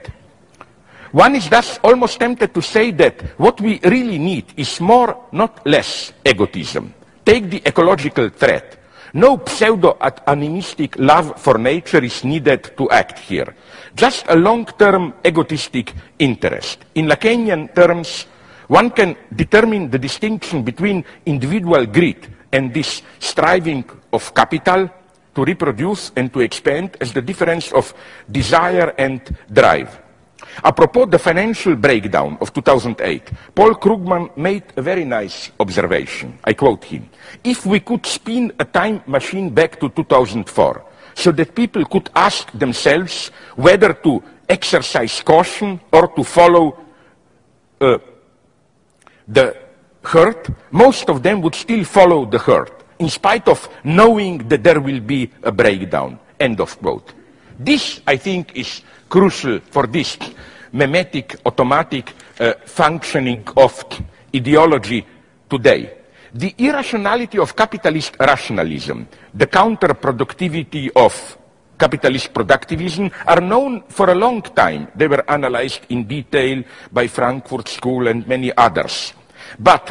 One is thus almost tempted to say that what we really need is more, not less, egotism. Take the ecological threat. No pseudo-animistic love for nature is needed to act here. Just a long-term egotistic interest. In Lacanian terms, one can determine the distinction between individual greed and this striving of capital to reproduce and to expand as the difference of desire and drive. Apropos the financial breakdown of two thousand eight, Paul Krugman made a very nice observation. I quote him: "If we could spin a time machine back to two thousand four, so that people could ask themselves whether to exercise caution or to follow uh, the herd, most of them would still follow the herd, in spite of knowing that there will be a breakdown." End of quote. This, I think, is crucial for this memetic, automatic uh, functioning of ideology today. The irrationality of capitalist rationalism, the counterproductivity of capitalist productivism are known for a long time. They were analyzed in detail by Frankfurt School and many others. But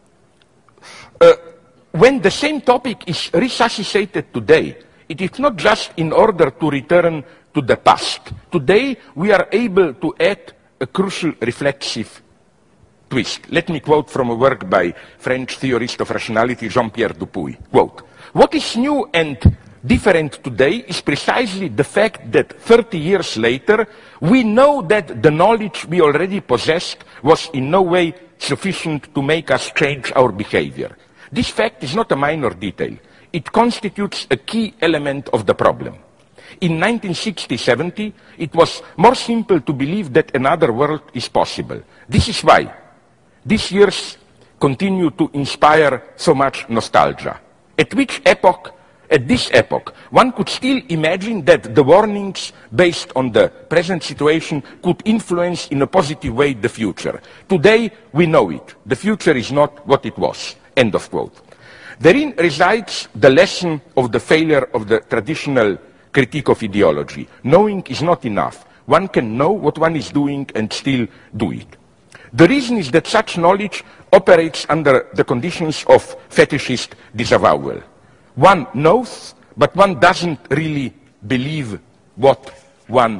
uh, when the same topic is resuscitated today, it is not just in order to return to the past. Today, we are able to add a crucial reflexive twist. Let me quote from a work by French theorist of rationality Jean-Pierre Dupuy. Quote, "What is new and different today is precisely the fact that thirty years later, we know that the knowledge we already possessed was in no way sufficient to make us change our behavior. This fact is not a minor detail. It constitutes a key element of the problem. In nineteen sixty seventy, it was more simple to believe that another world is possible. This is why these years continue to inspire so much nostalgia. At which epoch, at this epoch, one could still imagine that the warnings based on the present situation could influence in a positive way the future. Today, we know it. The future is not what it was. End of quote. Therein resides the lesson of the failure of the traditional critique of ideology. Knowing is not enough. One can know what one is doing and still do it. The reason is that such knowledge operates under the conditions of fetishist disavowal. One knows, but one doesn't really believe what one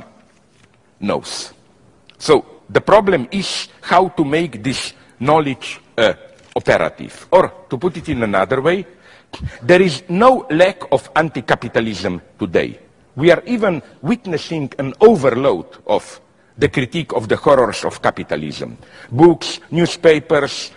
knows. So the problem is how to make this knowledge uh, operative. Or, to put it in another way, there is no lack of anti-capitalism today. We are even witnessing an overload of the critique of the horrors of capitalism. Books, newspapers,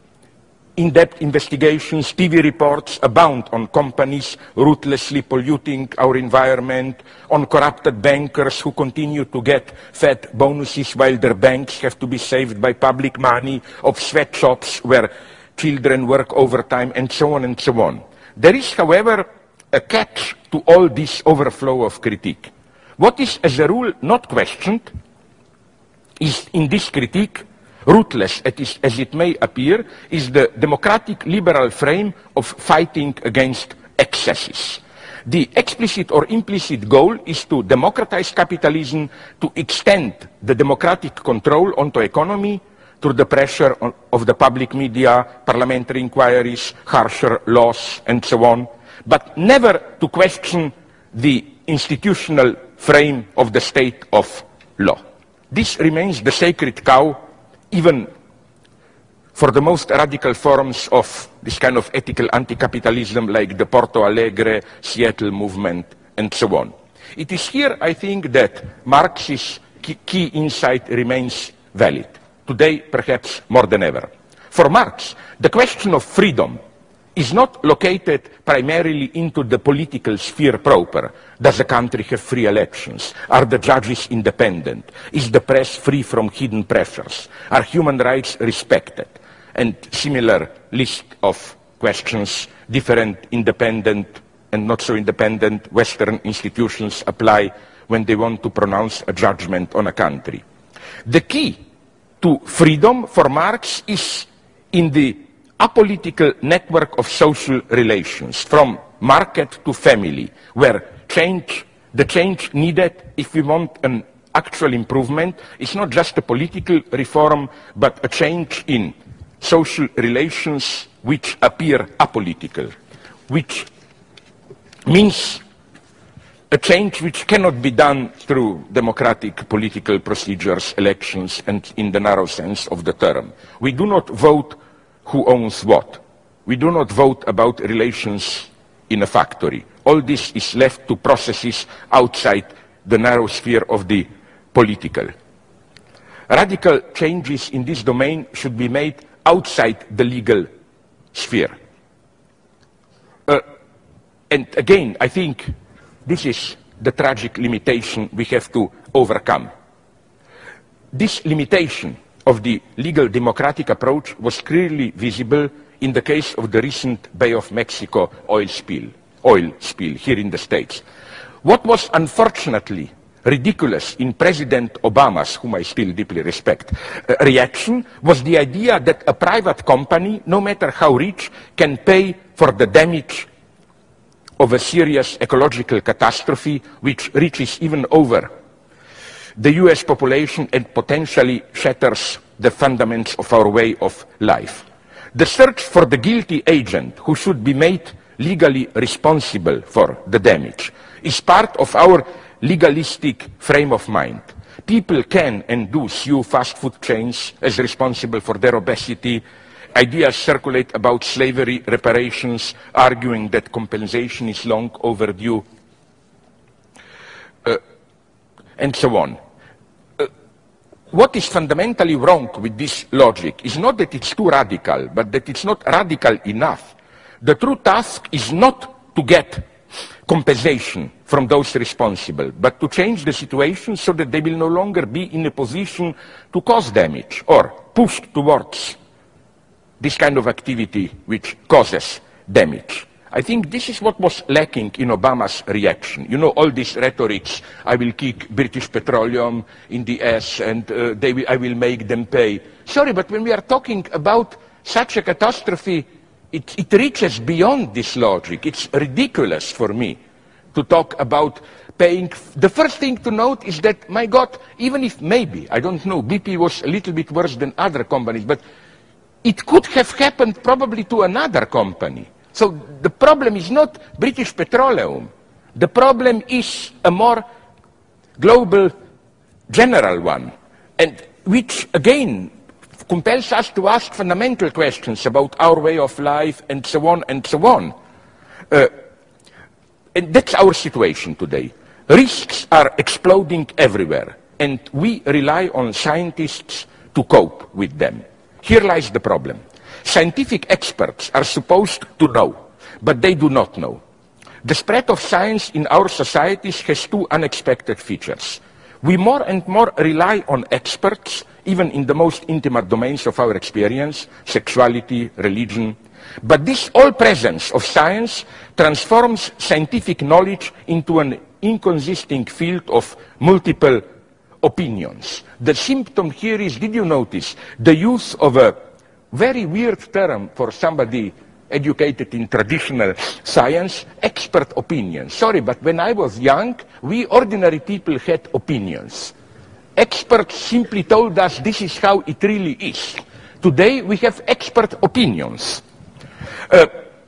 in-depth investigations, T V reports abound on companies ruthlessly polluting our environment, on corrupted bankers who continue to get fat bonuses while their banks have to be saved by public money, of sweatshops where children work overtime, and so on and so on. There is, however, a catch to all this overflow of critique. What is, as a rule, not questioned is, in this critique, ruthless as it may appear, is the democratic liberal frame of fighting against excesses. The explicit or implicit goal is to democratize capitalism, to extend the democratic control onto economy through the pressure on, of the public media, parliamentary inquiries, harsher laws, and so on, but never to question the institutional frame of the state of law. This remains the sacred cow, even for the most radical forms of this kind of ethical anti-capitalism like the Porto Alegre, Seattle movement, and so on. It is here, I think, that Marx's key, key insight remains valid. Today, perhaps more than ever. For Marx, the question of freedom is not located primarily into the political sphere proper. Does a country have free elections? Are the judges independent? Is the press free from hidden pressures? Are human rights respected? And similar list of questions different independent and not so independent Western institutions apply when they want to pronounce a judgment on a country. The key to freedom for Marx is in the apolitical network of social relations, from market to family, where change, the change needed if we want an actual improvement is not just a political reform, but a change in social relations which appear apolitical, which means a change which cannot be done through democratic political procedures, elections, and in the narrow sense of the term. We do not vote who owns what. We do not vote about relations in a factory. All this is left to processes outside the narrow sphere of the political. Radical changes in this domain should be made outside the legal sphere. Uh, and again, I think this is the tragic limitation we have to overcome. This limitation of the legal democratic approach was clearly visible in the case of the recent Bay of Mexico oil spill, oil spill here in the States. What was unfortunately ridiculous in President Obama's, whom I still deeply respect, uh, reaction was the idea that a private company, no matter how rich, can pay for the damage of a serious ecological catastrophe which reaches even over the U S population and potentially shatters the fundaments of our way of life. The search for the guilty agent who should be made legally responsible for the damage is part of our legalistic frame of mind. People can and do sue fast food chains as responsible for their obesity Ideas circulate about slavery reparations, arguing that compensation is long overdue, uh, and so on. Uh, what is fundamentally wrong with this logic is not that it's too radical, but that it's not radical enough. The true task is not to get compensation from those responsible, but to change the situation so that they will no longer be in a position to cause damage or push towards this kind of activity which causes damage. I think this is what was lacking in Obama's reaction. You know, all these rhetorics, I will kick British Petroleum in the ass and uh, they will, I will make them pay. Sorry, but when we are talking about such a catastrophe, it, it reaches beyond this logic. It's ridiculous for me to talk about paying. The first thing to note is that, my God, even if maybe, I don't know, B P was a little bit worse than other companies, but it could have happened probably to another company. So the problem is not British Petroleum. The problem is a more global, general one, and which, again, compels us to ask fundamental questions about our way of life and so on and so on. Uh, and that's our situation today. Risks are exploding everywhere, and we rely on scientists to cope with them. Here lies the problem. Scientific experts are supposed to know, but they do not know. The spread of science in our societies has two unexpected features. We more and more rely on experts, even in the most intimate domains of our experience, sexuality, religion. But this all-presence of science transforms scientific knowledge into an inconsistent field of multiple opinions. The symptom here is, did you notice, the use of a very weird term for somebody educated in traditional science, expert opinion. Sorry, but when I was young, we ordinary people had opinions. Experts simply told us this is how it really is. Today we have expert opinions. Uh,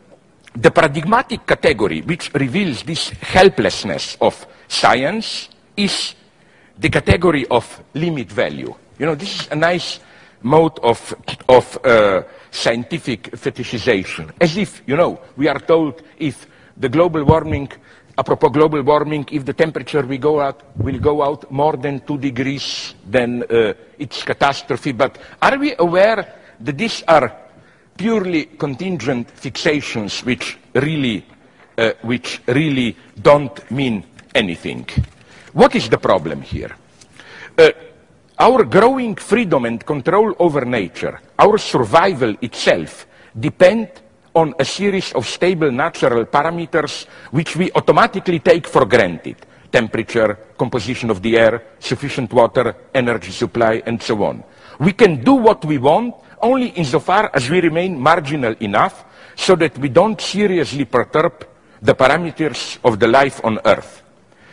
the paradigmatic category which reveals this helplessness of science is the category of limit value. You know, this is a nice mode of, of uh, scientific fetishization. As if, you know, we are told if the global warming, apropos global warming, if the temperature will go out, will go out more than two degrees, then uh, it's catastrophe. But are we aware that these are purely contingent fixations which really, uh, which really don't mean anything? What is the problem here? Uh, Our growing freedom and control over nature, our survival itself, depend on a series of stable natural parameters which we automatically take for granted. Temperature, composition of the air, sufficient water, energy supply, and so on. We can do what we want only insofar as we remain marginal enough so that we don't seriously perturb the parameters of the life on Earth.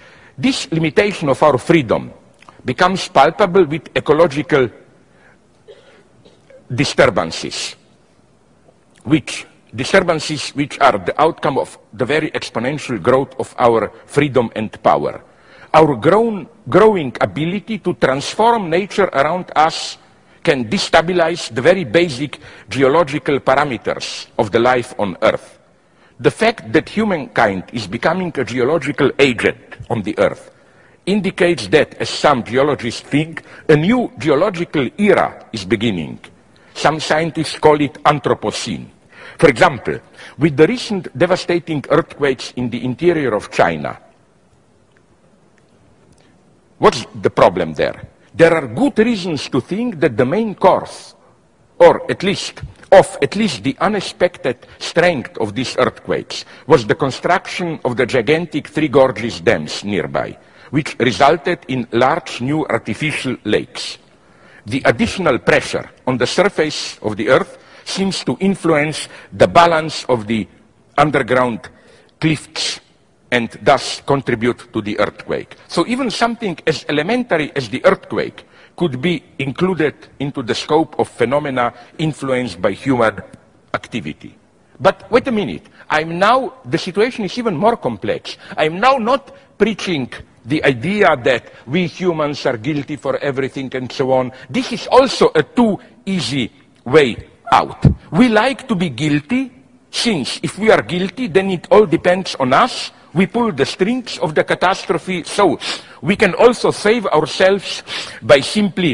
This limitation of our freedom becomes palpable with ecological disturbances, which disturbances which are the outcome of the very exponential growth of our freedom and power. Our grown, growing ability to transform nature around us can destabilize the very basic geological parameters of the life on Earth. The fact that humankind is becoming a geological agent on the Earth indicates that, as some geologists think, a new geological era is beginning. Some scientists call it Anthropocene. For example, with the recent devastating earthquakes in the interior of China, what's the problem there? There are good reasons to think that the main cause, or at least of at least the unexpected strength of these earthquakes, was the construction of the gigantic Three Gorges dams nearby, which resulted in large new artificial lakes. The additional pressure on the surface of the Earth seems to influence the balance of the underground cliffs and thus contribute to the earthquake. So even something as elementary as the earthquake could be included into the scope of phenomena influenced by human activity. But wait a minute, I'm now, the situation is even more complex. I'm now not preaching the idea that we humans are guilty for everything and so on. This is also a too easy way out. We like to be guilty, since if we are guilty, then it all depends on us. We pull the strings of the catastrophe, so we can also save ourselves by simply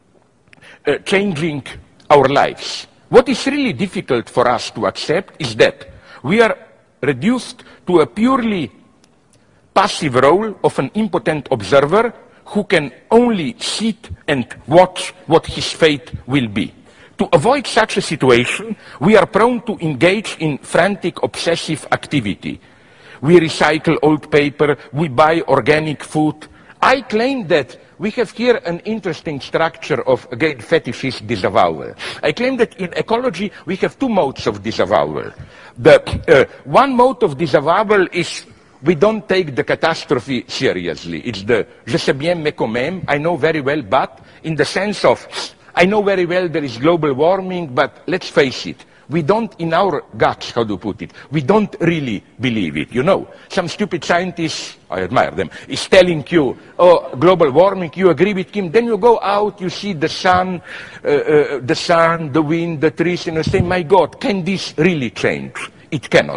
uh, changing our lives. What is really difficult for us to accept is that we are reduced to a purely passive role of an impotent observer who can only sit and watch what his fate will be. To avoid such a situation, we are prone to engage in frantic, obsessive activity. We recycle old paper, we buy organic food. I claim that we have here an interesting structure of, again, fetishist disavowal. I claim that in ecology we have two modes of disavowal. The uh, one mode of disavowal is we don't take the catastrophe seriously. It's the je sais bien mais quand même, I know very well, but in the sense of I know very well there is global warming, but let's face it, we don't, in our guts, how to put it, we don't really believe it, you know. Some stupid scientist, I admire them, is telling you, oh, global warming, you agree with him, then you go out, you see the sun, uh, uh, the sun, the wind, the trees, and you say, my God, can this really change? It cannot.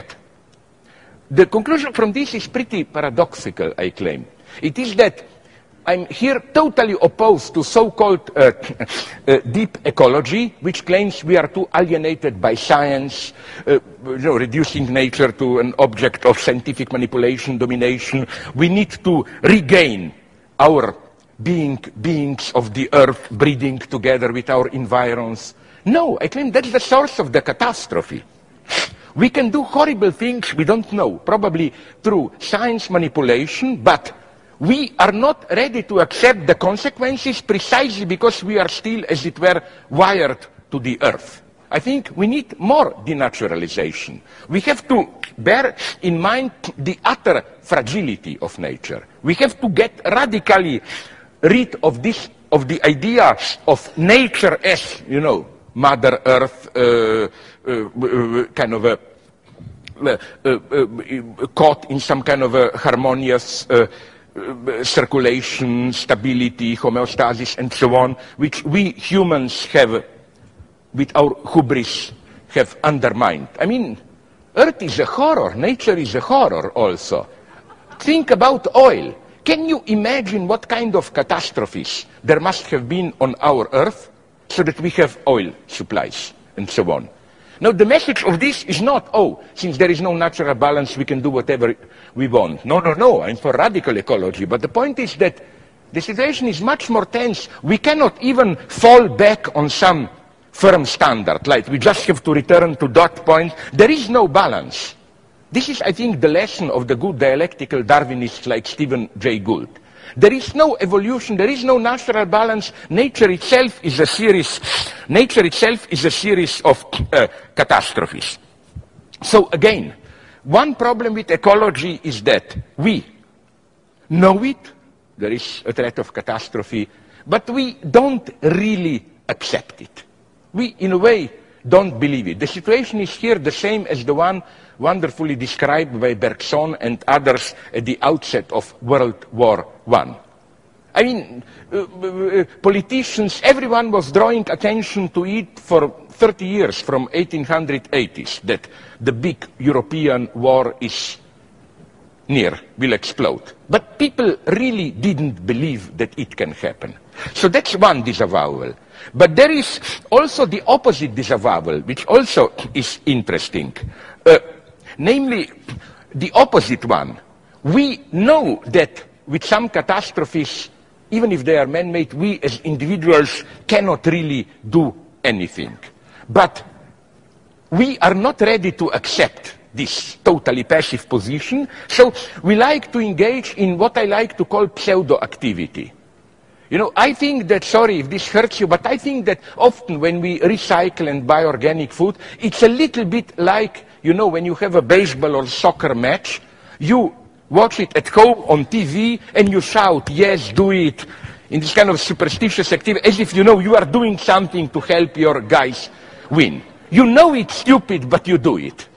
The conclusion from this is pretty paradoxical, I claim. It is that I'm here totally opposed to so-called uh, uh, deep ecology, which claims we are too alienated by science, uh, you know, reducing nature to an object of scientific manipulation, domination. We need to regain our being beings of the earth, breeding together with our environs. No, I claim that's the source of the catastrophe. We can do horrible things we don't know, probably through science manipulation, but we are not ready to accept the consequences precisely because we are still, as it were, wired to the earth. I think we need more denaturalization. We have to bear in mind the utter fragility of nature. We have to get radically rid of this, of the idea of nature as, you know, Mother Earth, uh, uh, kind of a uh, uh, uh, caught in some kind of a harmonious uh, Uh, circulation, stability, homeostasis, and so on, which we humans have, with our hubris, have undermined. I mean, Earth is a horror, nature is a horror also. Think about oil. Can you imagine what kind of catastrophes there must have been on our Earth so that we have oil supplies, and so on? Now, the message of this is not, oh, since there is no natural balance, we can do whatever we want. No, no, no, I'm for radical ecology. But the point is that the situation is much more tense. We cannot even fall back on some firm standard, like we just have to return to dot point. There is no balance. This is, I think, the lesson of the good dialectical Darwinists like Stephen Jay Gould. There is no evolution, there is no natural balance. Nature itself is a series, nature itself is a series of uh, catastrophes. So again, one problem with ecology is that we know it, there is a threat of catastrophe, but we don't really accept it. We, in a way, don't believe it. The situation is here the same as the one wonderfully described by Bergson and others at the outset of World War One. I mean, uh, uh, politicians, everyone was drawing attention to it for thirty years, from eighteen eighties, that the big European war is near, will explode. But people really didn't believe that it can happen. So that's one disavowal. But there is also the opposite disavowal, which also is interesting. Uh, namely, the opposite one. We know that with some catastrophes, even if they are man-made, we as individuals cannot really do anything. But we are not ready to accept this totally passive position, so we like to engage in what I like to call pseudo-activity. You know, I think that, sorry if this hurts you, but I think that often when we recycle and buy organic food, it's a little bit like, you know, when you have a baseball or soccer match, you watch it at home on T V and you shout, yes, do it, in this kind of superstitious activity, as if, you know, you are doing something to help your guys win. You know it's stupid, but you do it.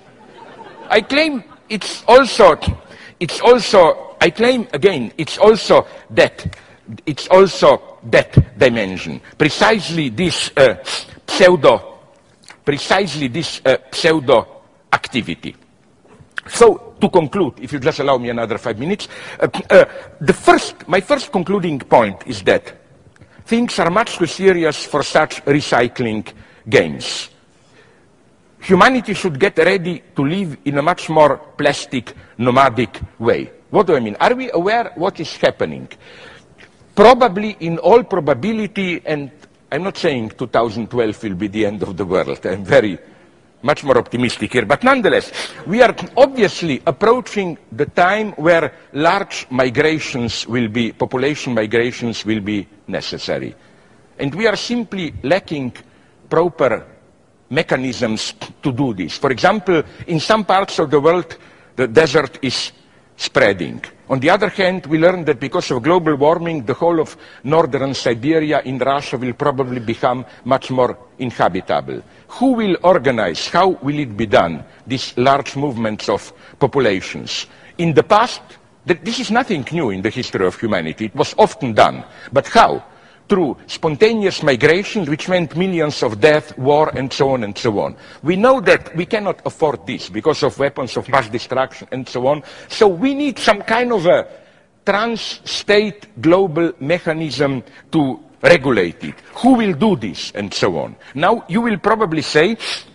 I claim it's also, it's also, I claim again, it's also that, it's also that dimension. Precisely this uh, pseudo precisely this uh, pseudo-activity. So, to conclude, if you just allow me another five minutes, uh, uh, the first, my first concluding point is that things are much too serious for such recycling games. Humanity should get ready to live in a much more plastic, nomadic way. What do I mean? Are we aware what is happening? Probably, in all probability, and I'm not saying two thousand twelve will be the end of the world. I'm very much more optimistic here. But nonetheless, we are obviously approaching the time where large migrations will be, population migrations will be necessary. And we are simply lacking proper mechanisms to do this. For example, in some parts of the world, the desert is spreading. On the other hand, we learned that because of global warming, the whole of northern Siberia in Russia will probably become much more inhabitable. Who will organize, how will it be done, these large movements of populations? In the past, th this is nothing new in the history of humanity. It was often done. But how? Through spontaneous migrations, which meant millions of death, war, and so on and so on. We know that we cannot afford this because of weapons of mass destruction and so on. So we need some kind of a trans-state global mechanism to regulate it. Who will do this and so on? Now, you will probably say,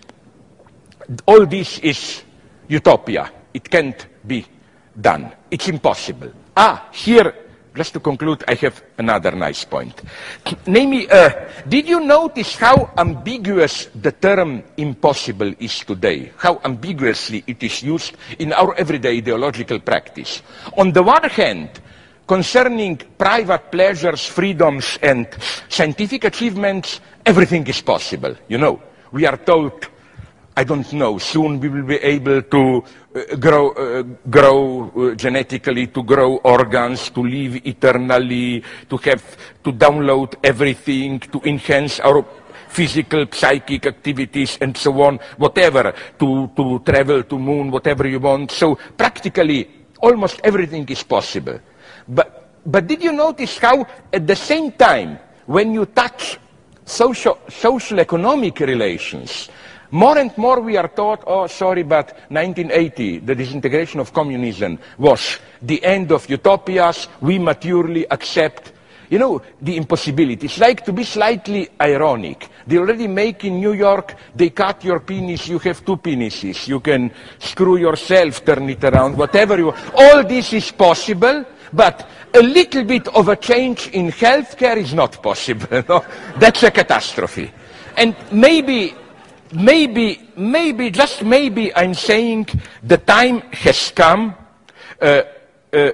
all this is utopia. It can't be done. It's impossible. Ah, here, just to conclude, I have another nice point. Namely, uh, did you notice how ambiguous the term impossible is today? How ambiguously it is used in our everyday ideological practice? On the one hand, concerning private pleasures, freedoms, and scientific achievements, everything is possible. You know, we are told, I don't know, soon we will be able to uh, grow, uh, grow uh, genetically, to grow organs, to live eternally, to have, to download everything, to enhance our physical, psychic activities, and so on, whatever, to, to travel to moon, whatever you want. So practically, almost everything is possible. But, but did you notice how, at the same time, when you touch social, social economic relations, more and more we are taught, oh, sorry, but nineteen eighty, the disintegration of communism was the end of utopias. We maturely accept, you know, the impossibility. It's like, to be slightly ironic, they already make in New York, they cut your penis, you have two penises. You can screw yourself, turn it around, whatever you want. All this is possible, but a little bit of a change in healthcare is not possible. No? That's a catastrophe. And maybe... Maybe, maybe, just maybe, I'm saying the time has come, uh, uh,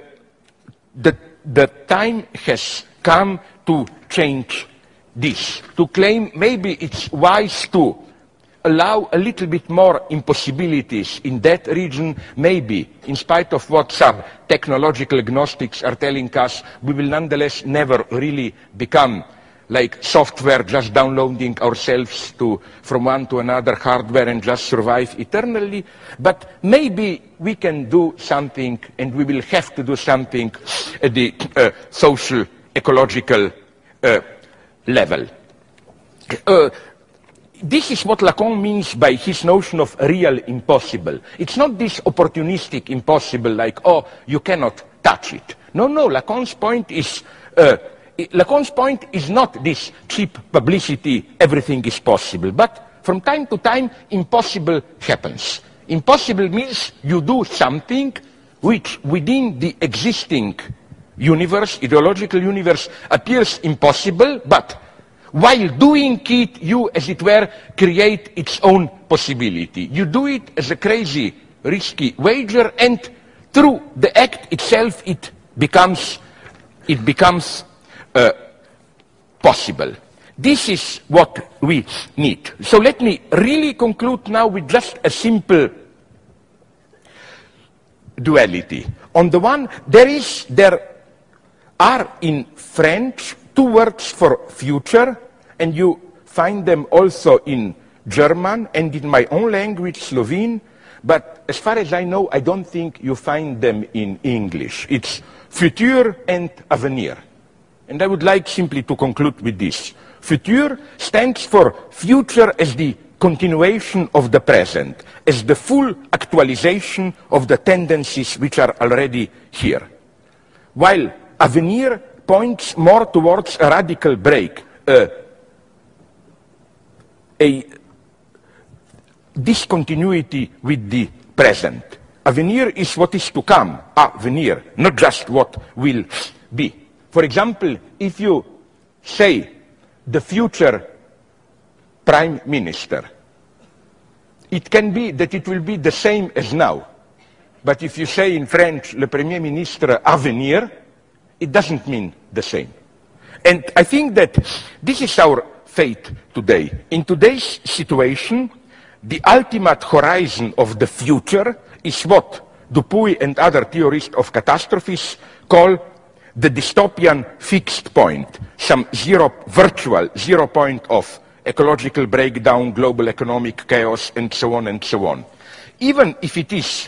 the, the time has come to change this, to claim maybe it's wise to allow a little bit more impossibilities in that region. Maybe, in spite of what some technological agnostics are telling us, we will nonetheless never really become like software, just downloading ourselves to, from one to another hardware and just survive eternally. But maybe we can do something, and we will have to do something at the uh, social, ecological uh, level. Uh, this is what Lacan means by his notion of real impossible. It's not this opportunistic impossible like, oh, you cannot touch it. No, no, Lacan's point is, uh, Lacan's point is not this cheap publicity, everything is possible, but from time to time, impossible happens. Impossible means you do something which within the existing universe, ideological universe, appears impossible, but while doing it, you, as it were, create its own possibility. You do it as a crazy, risky wager, and through the act itself, it becomes, it becomes Uh, possible. This is what we need. So let me really conclude now with just a simple duality. On the one, there is, there are in French two words for future, and you find them also in German and in my own language, Slovene, but as far as I know, I don't think you find them in English. It's futur and avenir. And I would like simply to conclude with this. Futur stands for future as the continuation of the present, as the full actualization of the tendencies which are already here. While Avenir points more towards a radical break, uh, a discontinuity with the present. Avenir is what is to come, avenir, not just what will be. For example, if you say the future prime minister, it can be that it will be the same as now. But if you say in French, le premier ministre à venir, it doesn't mean the same. And I think that this is our fate today. In today's situation, the ultimate horizon of the future is what Dupuy and other theorists of catastrophes call the dystopian fixed point, some zero, virtual zero point of ecological breakdown, global economic chaos, and so on and so on. Even if it is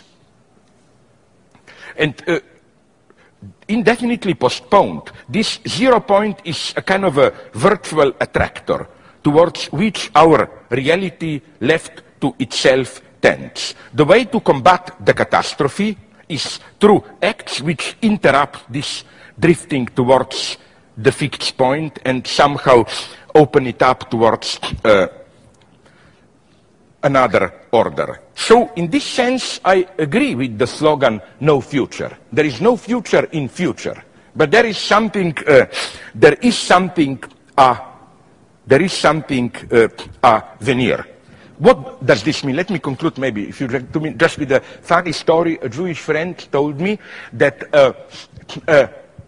and uh, indefinitely postponed, this zero point is a kind of a virtual attractor towards which our reality left to itself tends. The way to combat the catastrophe is through acts which interrupt this drifting towards the fixed point and somehow open it up towards uh, another order. So in this sense, I agree with the slogan, no future. There is no future in future, but there is something, uh, there is something, uh, there is something uh, uh, veneer. What does this mean? Let me conclude maybe, if you like to me, just with a funny story. A Jewish friend told me that, uh, uh,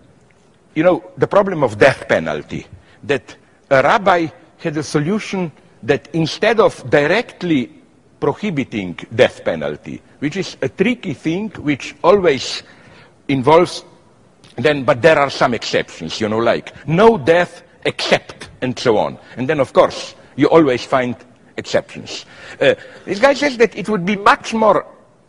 you know, the problem of death penalty, that a rabbi had a solution that instead of directly prohibiting death penalty, which is a tricky thing which always involves then, but there are some exceptions, you know, like no death except, and so on. And then, of course, you always find exceptions. Uh, this guy says that it would be much more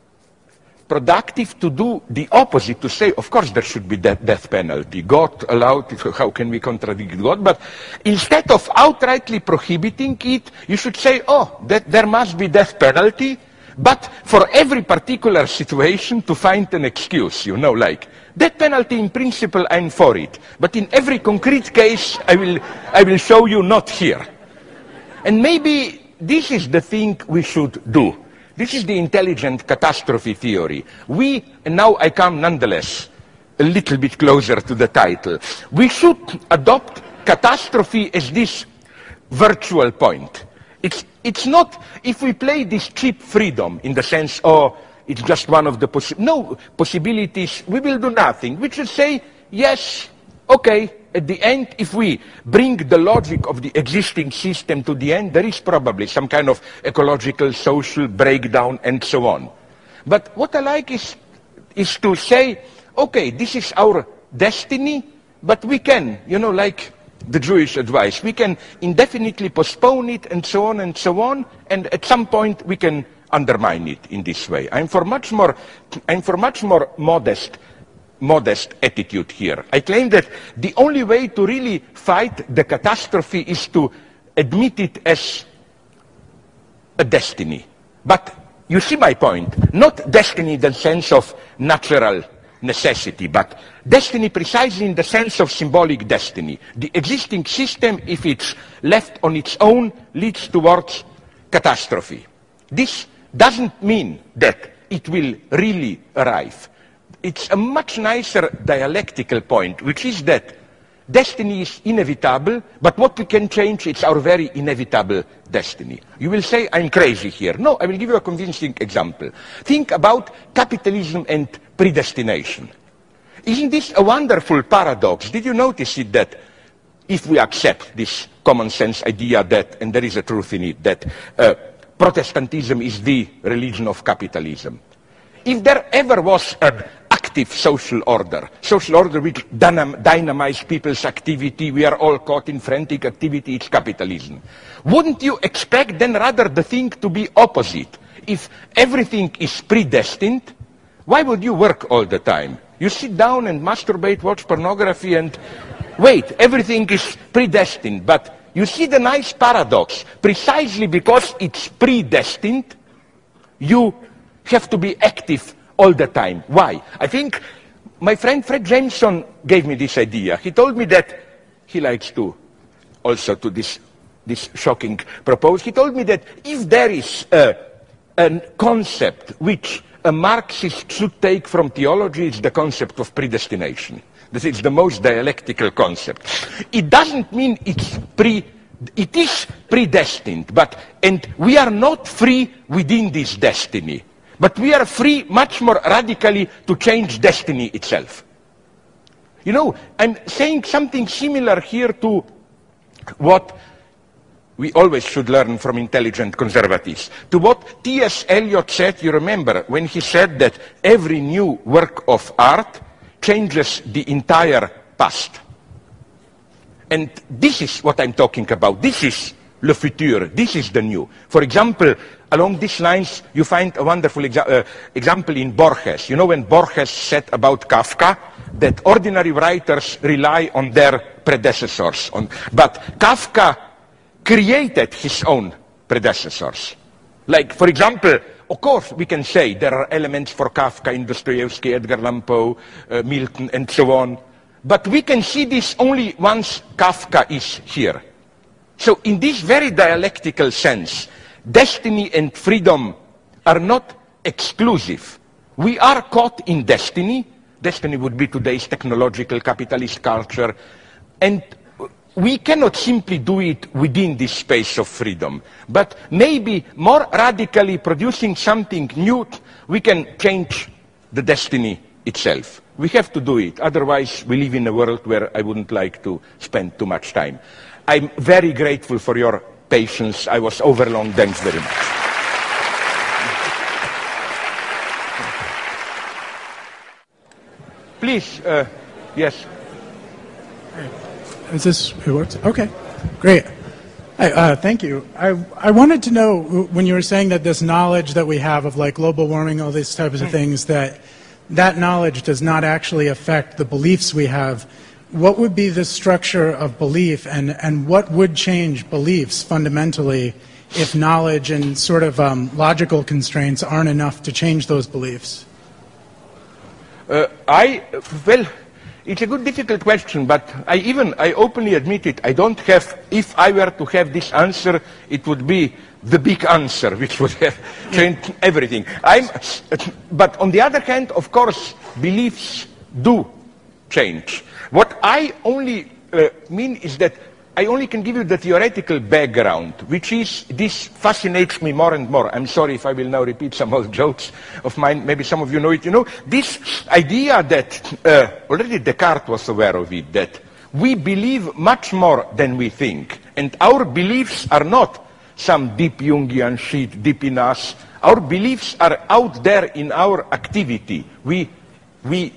productive to do the opposite, to say, of course, there should be death, death penalty. God allowed it, how can we contradict God? But instead of outrightly prohibiting it, you should say, oh, that there must be death penalty, but for every particular situation to find an excuse, you know, like, death penalty in principle, I'm for it, but in every concrete case, I will, I will show you not here. And maybe this is the thing we should do. This is the intelligent catastrophe theory. We, and now I come nonetheless a little bit closer to the title, we should adopt catastrophe as this virtual point. It's, it's not, if we play this cheap freedom in the sense, oh, it's just one of the possi no possibilities, we will do nothing. We should say, yes, okay, at the end, if we bring the logic of the existing system to the end, there is probably some kind of ecological, social breakdown, and so on. But what I like is, is to say, okay, this is our destiny, but we can, you know, like the Jewish advice, we can indefinitely postpone it, and so on and so on, and at some point we can undermine it in this way. I'm for much more, I'm for much more modest modest attitude here. I claim that the only way to really fight the catastrophe is to admit it as a destiny. But you see my point, not destiny in the sense of natural necessity, but destiny precisely in the sense of symbolic destiny. The existing system, if it's left on its own, leads towards catastrophe. This doesn't mean that it will really arrive. It's a much nicer dialectical point, which is that destiny is inevitable, but what we can change, it's our very inevitable destiny. You will say, I'm crazy here. No, I will give you a convincing example. Think about capitalism and predestination. Isn't this a wonderful paradox? Did you notice it, that if we accept this common sense idea that, and there is a truth in it, that uh, Protestantism is the religion of capitalism. If there ever was an active social order, social order which dynam dynamites people's activity, we are all caught in frantic activity, it's capitalism. Wouldn't you expect then rather the thing to be opposite? If everything is predestined, why would you work all the time? You sit down and masturbate, watch pornography, and wait, everything is predestined, but you see the nice paradox. Precisely because it's predestined, you have to be active all the time. Why? I think my friend Fred Jameson gave me this idea. He told me that he likes to also to this, this shocking proposal. He told me that if there is a, a concept which a Marxist should take from theology, it's the concept of predestination. This is the most dialectical concept. It doesn't mean it's pre, it is predestined, but, and we are not free within this destiny, but we are free much more radically to change destiny itself. You know, I'm saying something similar here to what we always should learn from intelligent conservatives, to what T S Eliot said, you remember, when he said that every new work of art changes the entire past. And this is what I'm talking about. This is le futur. This is the new. For example, along these lines, you find a wonderful exa uh, example in Borges. You know when Borges said about Kafka that ordinary writers rely on their predecessors. On, but Kafka created his own predecessors. Like, for example, of course, we can say there are elements for Kafka in Dostoevsky, Edgar Allan Poe, uh, Milton, and so on. But we can see this only once Kafka is here. So in this very dialectical sense, destiny and freedom are not exclusive. We are caught in destiny. Destiny would be today's technological capitalist culture. And we cannot simply do it within this space of freedom, but maybe more radically producing something new, we can change the destiny itself. We have to do it, otherwise we live in a world where I wouldn't like to spend too much time. I'm very grateful for your patience. I was overlong. Thanks very much. Please, uh, yes. Is this who works? Okay, great. Hi, uh, thank you. I, I wanted to know, when you were saying that this knowledge that we have of like global warming, all these types of things, that that knowledge does not actually affect the beliefs we have. What would be the structure of belief, and, and what would change beliefs fundamentally if knowledge and sort of um, logical constraints aren't enough to change those beliefs? Uh, I, well, it's a good, difficult question, but I even, I openly admit it, I don't have, if I were to have this answer, it would be the big answer, which would have changed everything. I'm, but on the other hand, of course, beliefs do change. What I only uh, mean is that I only can give you the theoretical background, which is, this fascinates me more and more. I'm sorry if I will now repeat some old jokes of mine. Maybe some of you know it. You know, this idea that, uh, already Descartes was aware of it, that we believe much more than we think. And our beliefs are not some deep Jungian shit deep in us. Our beliefs are out there in our activity. We, we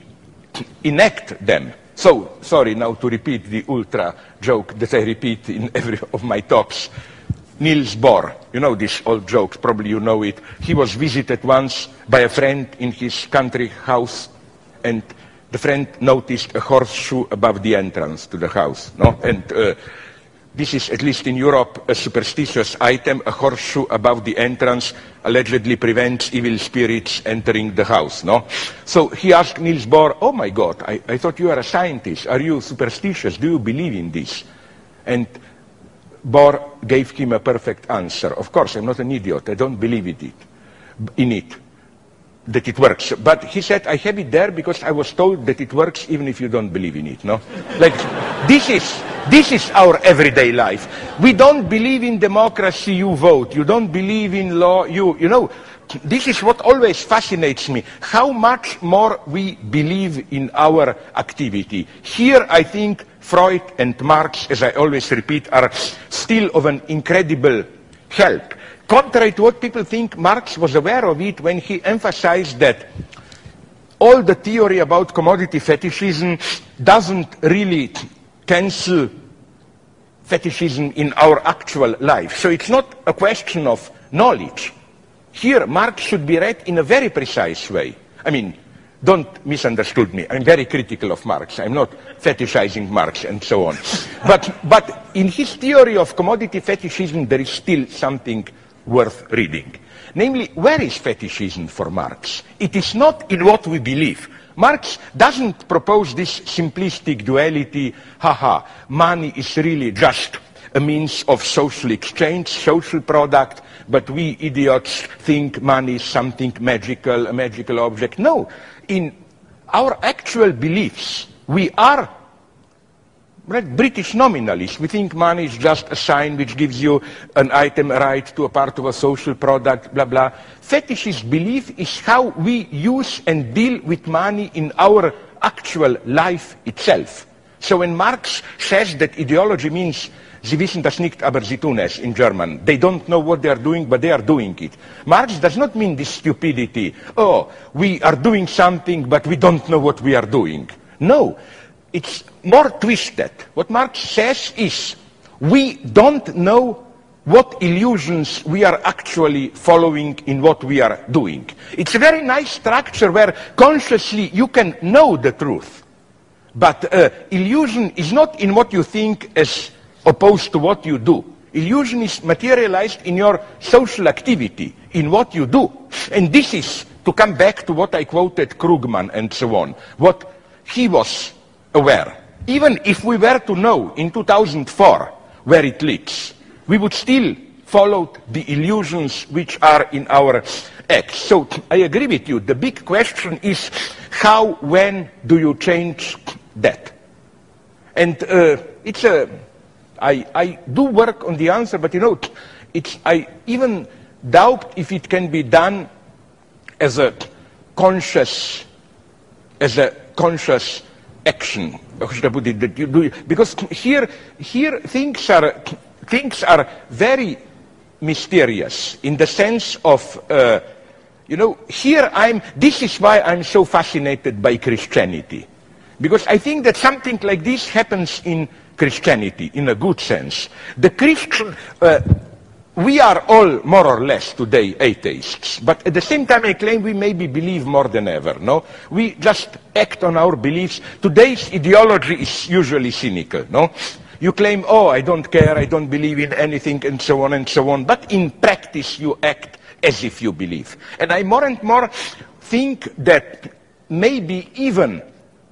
enact them. So, sorry now to repeat the ultra joke that I repeat in every of my talks. Niels Bohr, you know this old joke, probably you know it. He was visited once by a friend in his country house, and the friend noticed a horseshoe above the entrance to the house. No? And uh, this is, at least in Europe, a superstitious item. A horseshoe above the entrance allegedly prevents evil spirits entering the house. No? So he asked Niels Bohr, oh my God, I, I thought you are a scientist. Are you superstitious? Do you believe in this? And Bohr gave him a perfect answer. Of course, I'm not an idiot. I don't believe in it, in it, that it works. But he said, I have it there because I was told that it works even if you don't believe in it. No? Like, this is... This is our everyday life. We don't believe in democracy, you vote. You don't believe in law, you, you know. This is what always fascinates me. How much more we believe in our activity. Here, I think, Freud and Marx, as I always repeat, are still of an incredible help. Contrary to what people think, Marx was aware of it when he emphasized that all the theory about commodity fetishism doesn't really cancel fetishism in our actual life. So it's not a question of knowledge. Here, Marx should be read in a very precise way. I mean, don't misunderstood me. I'm very critical of Marx. I'm not fetishizing Marx and so on. But, but in his theory of commodity fetishism, there is still something worth reading. Namely, where is fetishism for Marx? It is not in what we believe. Marx doesn't propose this simplistic duality, haha, money is really just a means of social exchange, social product, but we idiots think money is something magical, a magical object. No, in our actual beliefs, we are British nominalists. We think money is just a sign which gives you an item, a right to a part of a social product, blah, blah. Fetishist belief is how we use and deal with money in our actual life itself. So when Marx says that ideology means Sie wissen das nicht, aber sie tun es in German. They don't know what they are doing, but they are doing it. Marx does not mean this stupidity. Oh, we are doing something, but we don't know what we are doing. No, it's more twisted. What Marx says is, we don't know what illusions we are actually following in what we are doing. It's a very nice structure where consciously you can know the truth. But uh, illusion is not in what you think as opposed to what you do. Illusion is materialized in your social activity, in what you do. And this is, to come back to what I quoted Krugman and so on, what he was aware. Even if we were to know in two thousand four where it leads, we would still follow the illusions which are in our acts. So I agree with you. The big question is how, when do you change that? And uh, it's a I, I do work on the answer, but you know, it's, I even doubt if it can be done as a conscious, as a conscious action. How should I put it? That you do, because here, here things are, things are very mysterious in the sense of, uh, you know, here I'm, this is why I'm so fascinated by Christianity. Because I think that something like this happens in Christianity, in a good sense. The Christian, uh, we are all more or less today atheists, but at the same time I claim we maybe believe more than ever, no? We just act on our beliefs. Today's ideology is usually cynical, no? You claim, oh, I don't care, I don't believe in anything, and so on and so on, but in practice you act as if you believe. And I more and more think that maybe even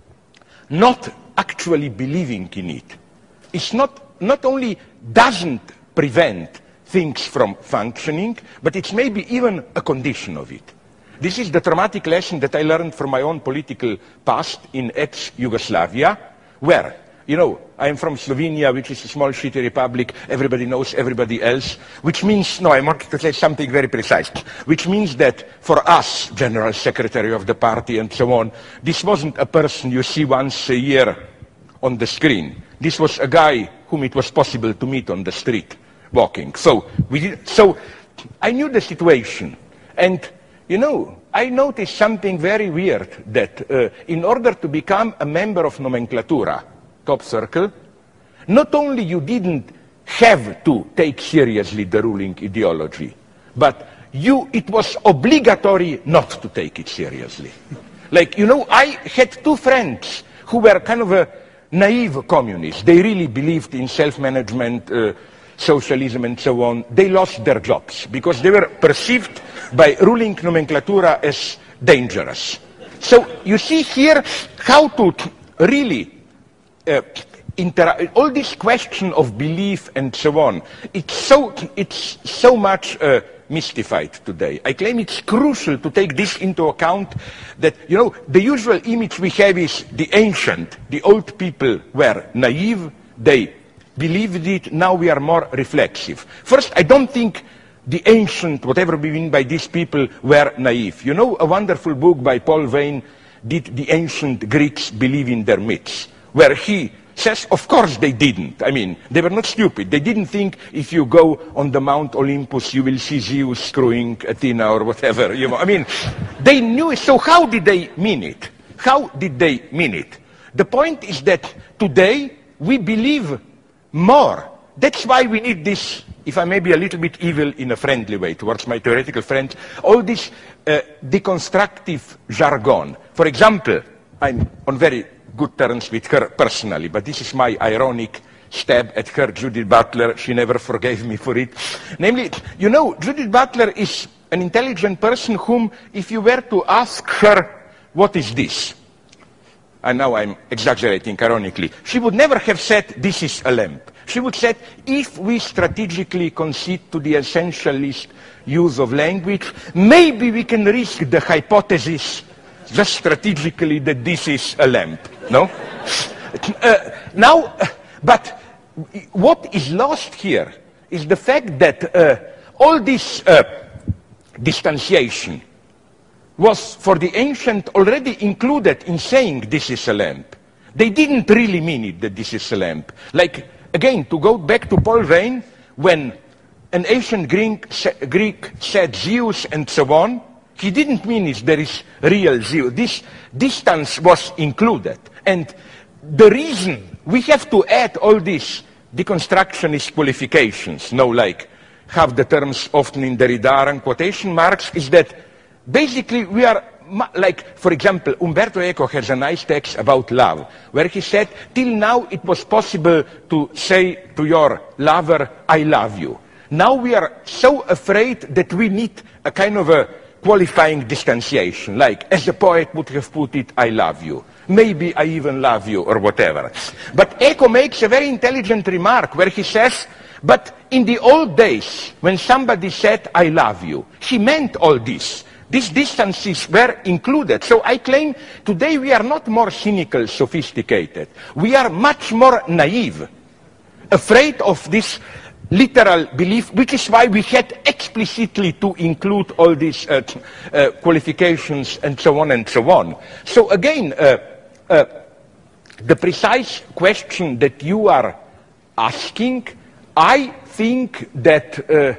not actually believing in it, it's not, not only doesn't prevent things from functioning, but it's maybe even a condition of it. This is the traumatic lesson that I learned from my own political past in ex-Yugoslavia, where, you know, I am from Slovenia, which is a small shitty republic, everybody knows everybody else, which means, no, I want to say something very precise, which means that for us, General Secretary of the party and so on, this wasn't a person you see once a year on the screen. This was a guy whom it was possible to meet on the street, walking. So, we did, so I knew the situation. And, you know, I noticed something very weird, that uh, in order to become a member of Nomenklatura, top circle, not only you didn't have to take seriously the ruling ideology, but you, it was obligatory not to take it seriously. Like, you know, I had two friends who were kind of a naive communists. They really believed in self-management, uh, socialism and so on. They lost their jobs because they were perceived by ruling Nomenklatura as dangerous. So you see here how to really uh, inter all this question of belief and so on, it's so, it's so much uh, mystified today. I claim it's crucial to take this into account, that, you know, the usual image we have is the ancient, the old people were naive, they believed it, now we are more reflexive. First, I don't think the ancient, whatever we mean by these people, were naive. You know, a wonderful book by Paul Vane, Did the Ancient Greeks Believe in Their Myths? Where he says, of course they didn't. I mean, they were not stupid. They didn't think if you go on the Mount Olympus, you will see Zeus screwing Athena or whatever. You know, I mean, they knew it. So how did they mean it? How did they mean it? The point is that today we believe more that's why we need this, if I may be a little bit evil in a friendly way towards my theoretical friends, all this uh, deconstructive jargon. For example, I'm on very good terms with her personally, but this is my ironic stab at her, Judith Butler. She never forgave me for it. Namely, you know, Judith Butler is an intelligent person whom, if you were to ask her, what is this? And now I'm exaggerating ironically. She would never have said, this is a lamp. She would say, if we strategically concede to the essentialist use of language, maybe we can risk the hypothesis just strategically that this is a lamp. No? Uh, now, uh, but what is lost here is the fact that uh, all this uh, distanciation was for the ancient already included in saying this is a lamp. They didn't really mean it that this is a lamp. Like, again, to go back to Paul Veyne, when an ancient Greek, Greek said Zeus and so on, he didn't mean it there is real Zeus. This distance was included. And the reason we have to add all these deconstructionist qualifications, no, like have the terms often in Derrida and quotation marks, is that basically we are, like, for example, Umberto Eco has a nice text about love, where he said, till now it was possible to say to your lover, I love you. Now we are so afraid that we need a kind of a qualifying distanciation, like, as the poet would have put it, I love you. Maybe I even love you, or whatever. But Eco makes a very intelligent remark where he says, but in the old days, when somebody said, I love you, he meant all this. These distances were included. So I claim today we are not more cynical, sophisticated. We are much more naive, afraid of this literal belief, which is why we had explicitly to include all these uh, uh, qualifications and so on and so on. So again, uh, uh, the precise question that you are asking, I think that uh,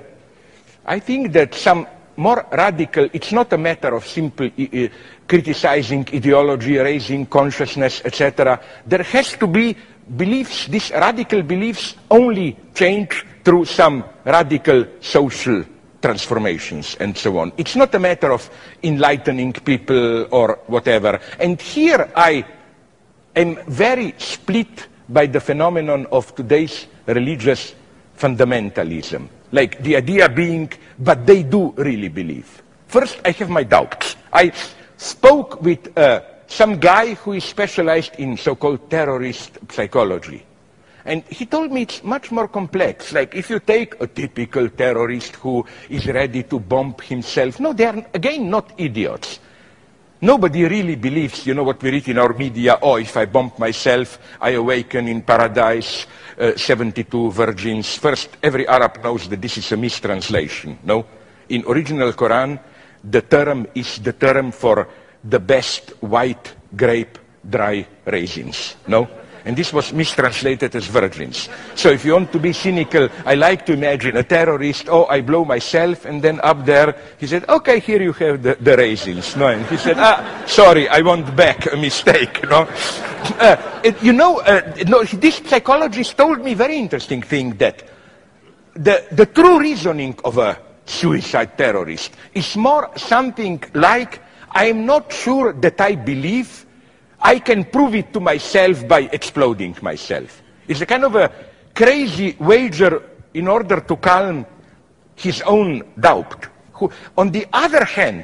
I think that some more radical, it's not a matter of simply uh, criticizing ideology, raising consciousness, et cetera. There has to be beliefs, these radical beliefs only change through some radical social transformations and so on. It's not a matter of enlightening people or whatever. And here I am very split by the phenomenon of today's religious fundamentalism. Like the idea being, but they do really believe. First, I have my doubts. I spoke with uh, some guy who is specialized in so-called terrorist psychology. And he told me it's much more complex. Like if you take a typical terrorist who is ready to bomb himself, no, they are, again, not idiots. Nobody really believes, you know what we read in our media, oh, if I bomb myself, I awaken in paradise, uh, seventy-two virgins. First, every Arab knows that this is a mistranslation, no? In original Quran, the term is the term for the best white grape dry raisins, no? And this was mistranslated as virgins. So if you want to be cynical, I like to imagine a terrorist, oh, I blow myself, and then up there, he said, okay, here you have the, the raisins. No, and he said, ah, sorry, I want back, a mistake. No? Uh, it, you know, uh, no, this psychologist told me a very interesting thing, that the, the true reasoning of a suicide terrorist is more something like, I am not sure that I believe, I can prove it to myself by exploding myself. It's a kind of a crazy wager in order to calm his own doubt. Who, on the other hand,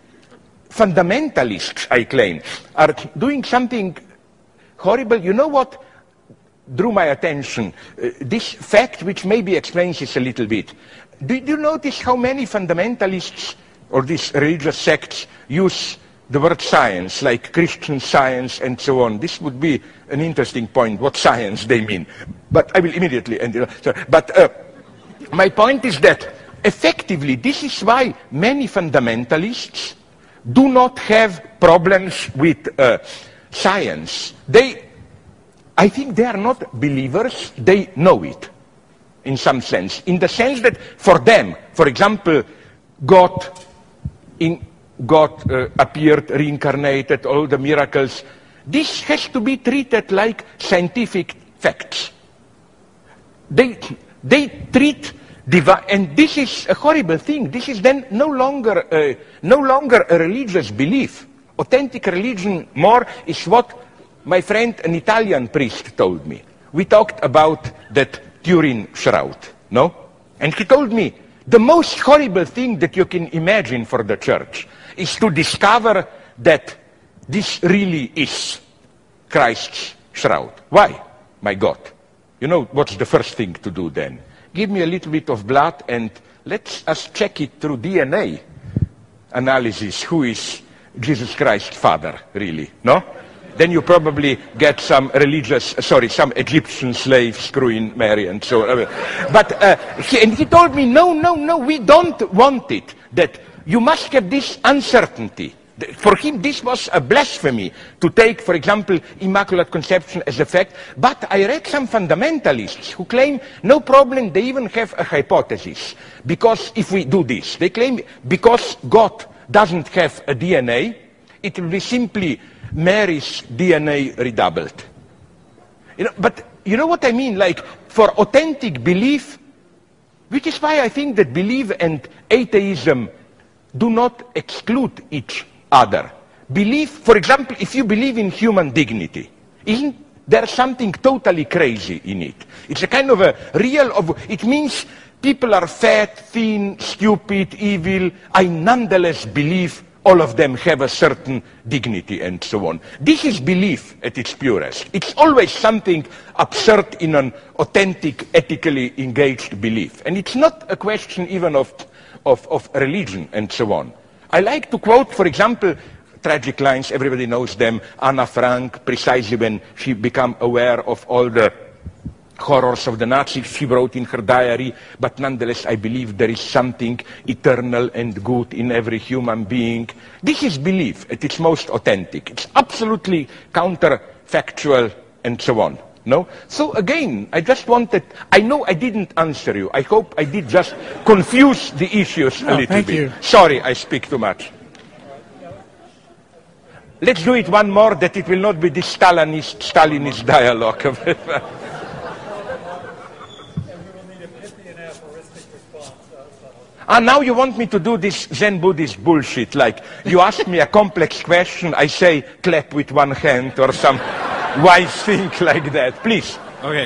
fundamentalists, I claim, are doing something horrible. You know what drew my attention? Uh, this fact, which maybe explains this a little bit. Did you notice how many fundamentalists or these religious sects use the word science, like Christian Science and so on? This would be an interesting point, what science they mean. But I will immediately end it. Sorry. But uh, my point is that effectively this is why many fundamentalists do not have problems with uh, science. They, I think they are not believers, they know it in some sense. In the sense that for them, for example, God in God uh, appeared, reincarnated, all the miracles. This has to be treated like scientific facts. they, they treat divine, and this is a horrible thing. This is then no longer, uh, no longer a religious belief. Authentic religion more is what my friend, an Italian priest, told me. We talked about that Turin shroud, no? And he told me, the most horrible thing that you can imagine for the church is to discover that this really is Christ's shroud. Why? My God. You know what's the first thing to do then? Give me a little bit of blood and let's us check it through D N A analysis. Who is Jesus Christ's father, really? No? Then you probably get some religious, sorry, some Egyptian slave screwing Mary and so on. But, uh, he, and he told me, no, no, no, we don't want it. That you must have this uncertainty. For him, this was a blasphemy to take, for example, Immaculate Conception as a fact. But I read some fundamentalists who claim, no problem, they even have a hypothesis. Because if we do this, they claim because God doesn't have a D N A, it will be simply Mary's D N A redoubled. You know, but you know what I mean? Like, for authentic belief, which is why I think that belief and atheism do not exclude each other. Belief, for example, if you believe in human dignity, isn't there something totally crazy in it? It's a kind of a real, of, it means people are fat, thin, stupid, evil. I nonetheless believe all of them have a certain dignity and so on. This is belief at its purest. It's always something absurd in an authentic, ethically engaged belief. And it's not a question even of, of, of religion and so on. I like to quote, for example, tragic lines, everybody knows them, Anna Frank, precisely when she became aware of all the horrors of the Nazis, she wrote in her diary, but nonetheless I believe there is something eternal and good in every human being. This is belief at its most authentic. It's absolutely counterfactual and so on. No? So again, I just wanted, I know I didn't answer you. I hope I did just confuse the issues no, a little thank bit. You. Sorry, I speak too much. Let's do it one more, that it will not be this Stalinist, Stalinist dialogue. Ah, now you want me to do this Zen Buddhist bullshit, like you ask me a complex question, I say clap with one hand or some wise thing like that. Please. Okay.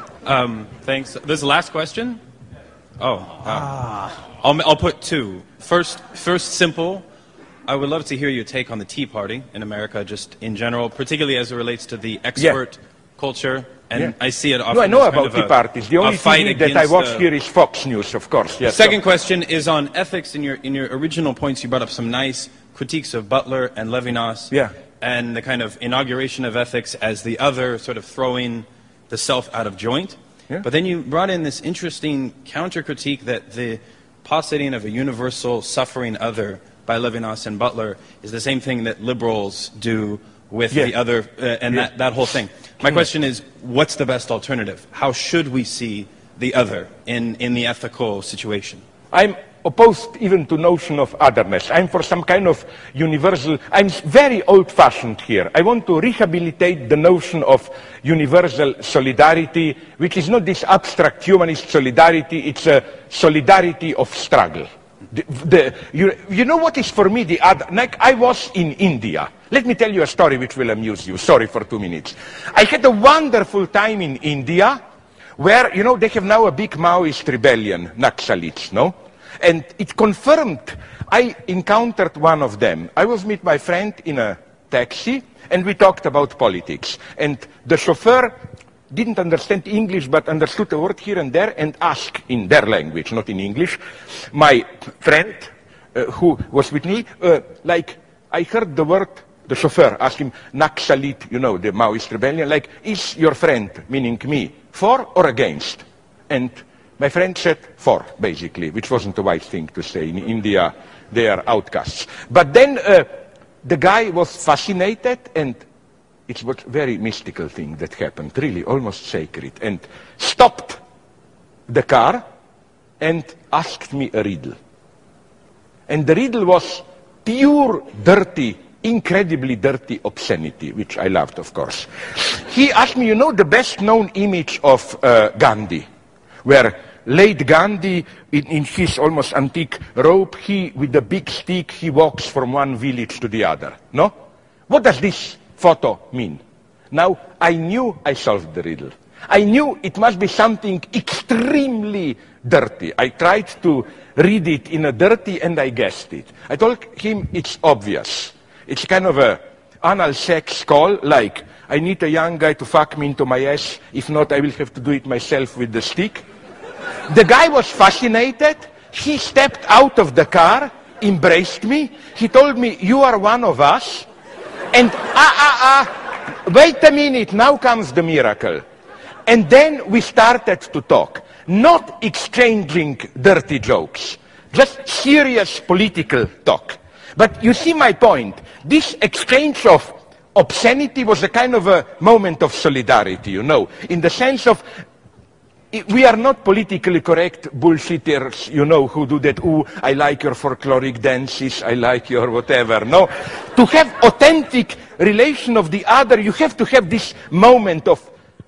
Um, thanks. This is the last question? Oh. Uh, ah. I'll, I'll put two. First, first, simple. I would love to hear your take on the Tea Party in America, just in general, particularly as it relates to the expert yeah. culture. And yeah. I see it often. No, I know as about kind Tea of a, parties. The only thing that I watch here is Fox News, of course. Yes, second so. question is on ethics. In your, in your original points, you brought up some nice critiques of Butler and Levinas. Yeah. And the kind of inauguration of ethics as the other, sort of throwing the self out of joint. Yeah. But then you brought in this interesting counter-critique that the positing of a universal suffering other by Levinas and Butler is the same thing that liberals do with yeah. the other, uh, and yeah. that, that whole thing. My mm. question is, what's the best alternative? How should we see the other in, in the ethical situation? I'm opposed even to notion of otherness. I'm for some kind of universal, I'm very old-fashioned here. I want to rehabilitate the notion of universal solidarity, which is not this abstract humanist solidarity, it's a solidarity of struggle. The, the, you, you know what is for me the other, like I was in India. Let me tell you a story which will amuse you. Sorry for two minutes. I had a wonderful time in India where, you know, they have now a big Maoist rebellion, Naxalites, no? And it confirmed, I encountered one of them. I was with my friend in a taxi and we talked about politics. And the chauffeur didn't understand English but understood a word here and there and asked in their language, not in English, my friend uh, who was with me, uh, like, I heard the word, the chauffeur asked him, Naxalit, you know, the Maoist rebellion, like, is your friend, meaning me, for or against? And my friend said for, basically, which wasn't the right thing to say. In India, they are outcasts. But then uh, the guy was fascinated, and it was a very mystical thing that happened, really, almost sacred, and stopped the car and asked me a riddle. And the riddle was pure, dirty, incredibly dirty obscenity, which I loved, of course. He asked me, you know, the best known image of uh, Gandhi? where late Gandhi, in, in his almost antique robe, he, with the big stick, he walks from one village to the other, no? What does this photo mean? Now, I knew I solved the riddle. I knew it must be something extremely dirty. I tried to read it in a dirty and I guessed it. I told him it's obvious. It's kind of a anal sex call, like, I need a young guy to fuck me into my ass. If not, I will have to do it myself with the stick. The guy was fascinated. He stepped out of the car, embraced me. He told me, you are one of us. And, ah, ah, ah, wait a minute, now comes the miracle. And then we started to talk, not exchanging dirty jokes, just serious political talk. But you see my point. This exchange of obscenity was a kind of a moment of solidarity, you know, in the sense of we are not politically correct bullshitters, you know, who do that, ooh, I like your folkloric dances, I like your whatever. No, to have authentic relation of the other, you have to have this moment of,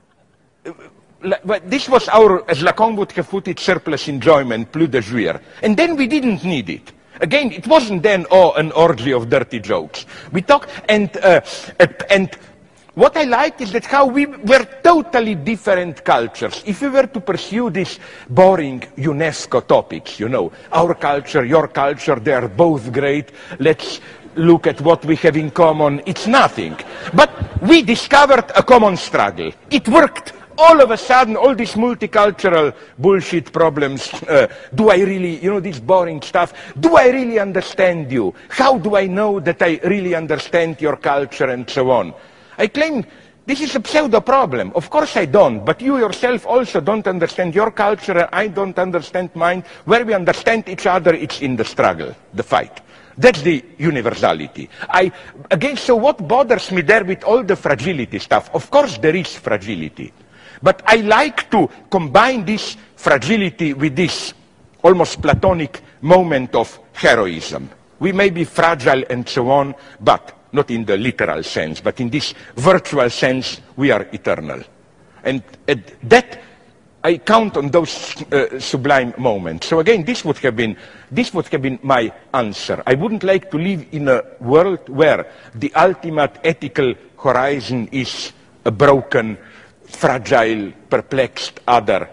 uh, this was our, as Lacan would have put it, surplus enjoyment, plus de jouir. And then we didn't need it. Again, it wasn't then, oh, an orgy of dirty jokes. We talked, and, uh, and what I liked is that how we were totally different cultures. If we were to pursue these boring UNESCO topics, you know, our culture, your culture, they are both great, let's look at what we have in common, it's nothing. But we discovered a common struggle. It worked. All of a sudden, all these multicultural bullshit problems, uh, do I really, you know, this boring stuff, do I really understand you? How do I know that I really understand your culture and so on? I claim this is a pseudo problem. Of course I don't, but you yourself also don't understand your culture, and I don't understand mine. Where we understand each other, it's in the struggle, the fight. That's the universality. I, again, so what bothers me there with all the fragility stuff? Of course there is fragility. But I like to combine this fragility with this almost Platonic moment of heroism. We may be fragile and so on, but not in the literal sense, but in this virtual sense, we are eternal. And at that, I count on those uh, sublime moments. So again, this would have been, this would have been my answer. I wouldn't like to live in a world where the ultimate ethical horizon is a broken, fragile, perplexed other.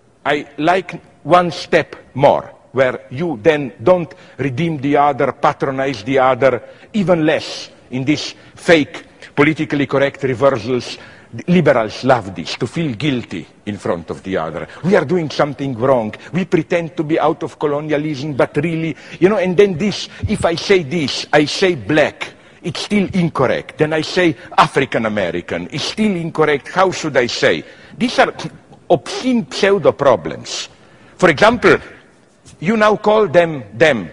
I like one step more, where you then don't redeem the other, patronize the other, even less in these fake, politically correct reversals. Liberals love this, to feel guilty in front of the other. We are doing something wrong. We pretend to be out of colonialism, but really, you know, and then this, if I say this, I say black, it's still incorrect. Then I say African American, it's still incorrect. How should I say? These are obscene pseudo problems. For example, you now call them them.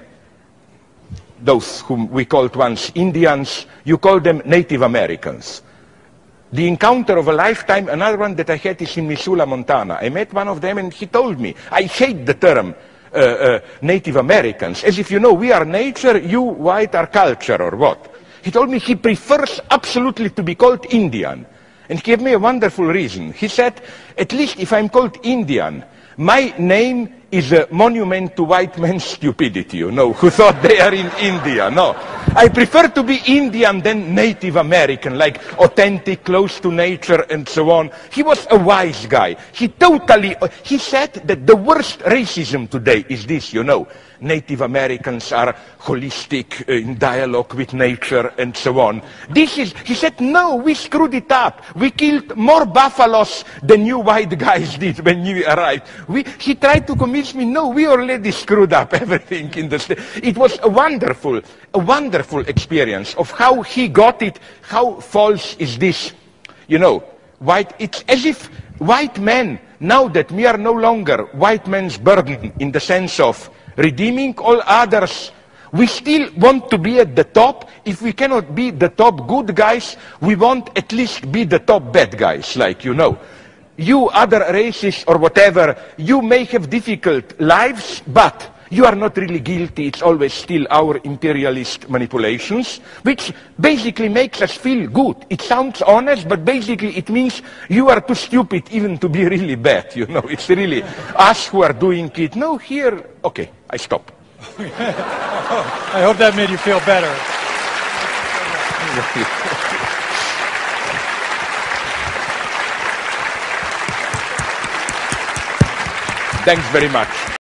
Those whom we called once Indians, you call them Native Americans. The encounter of a lifetime, another one that I had is in Missoula, Montana. I met one of them and he told me, I hate the term uh, uh, Native Americans, as if, you know, we are nature, you white are culture, or what? He told me he prefers absolutely to be called Indian. And he gave me a wonderful reason. He said, at least if I'm called Indian, my name is a monument to white men's stupidity, you know, who thought they are in India. No, I prefer to be Indian than Native American, like authentic, close to nature, and so on. He was a wise guy. He totally, he said that the worst racism today is this, you know. Native Americans are holistic, uh, in dialogue with nature, and so on. This is, he said, no, we screwed it up. We killed more buffaloes than you white guys did when you arrived. We, he tried to convince me, no, we already screwed up everything in the state. It was a wonderful, a wonderful experience of how he got it, how false is this, you know, white, it's as if white men, now that we are no longer white man's burden in the sense of redeeming all others, we still want to be at the top. If we cannot be the top good guys, we want at least be the top bad guys, like, you know. You other races or whatever, you may have difficult lives, but you are not really guilty, it's always still our imperialist manipulations, which basically makes us feel good. It sounds honest, but basically it means you are too stupid even to be really bad, you know. It's really us who are doing it. No, here, okay, I stop. I hope that made you feel better. Thanks very much.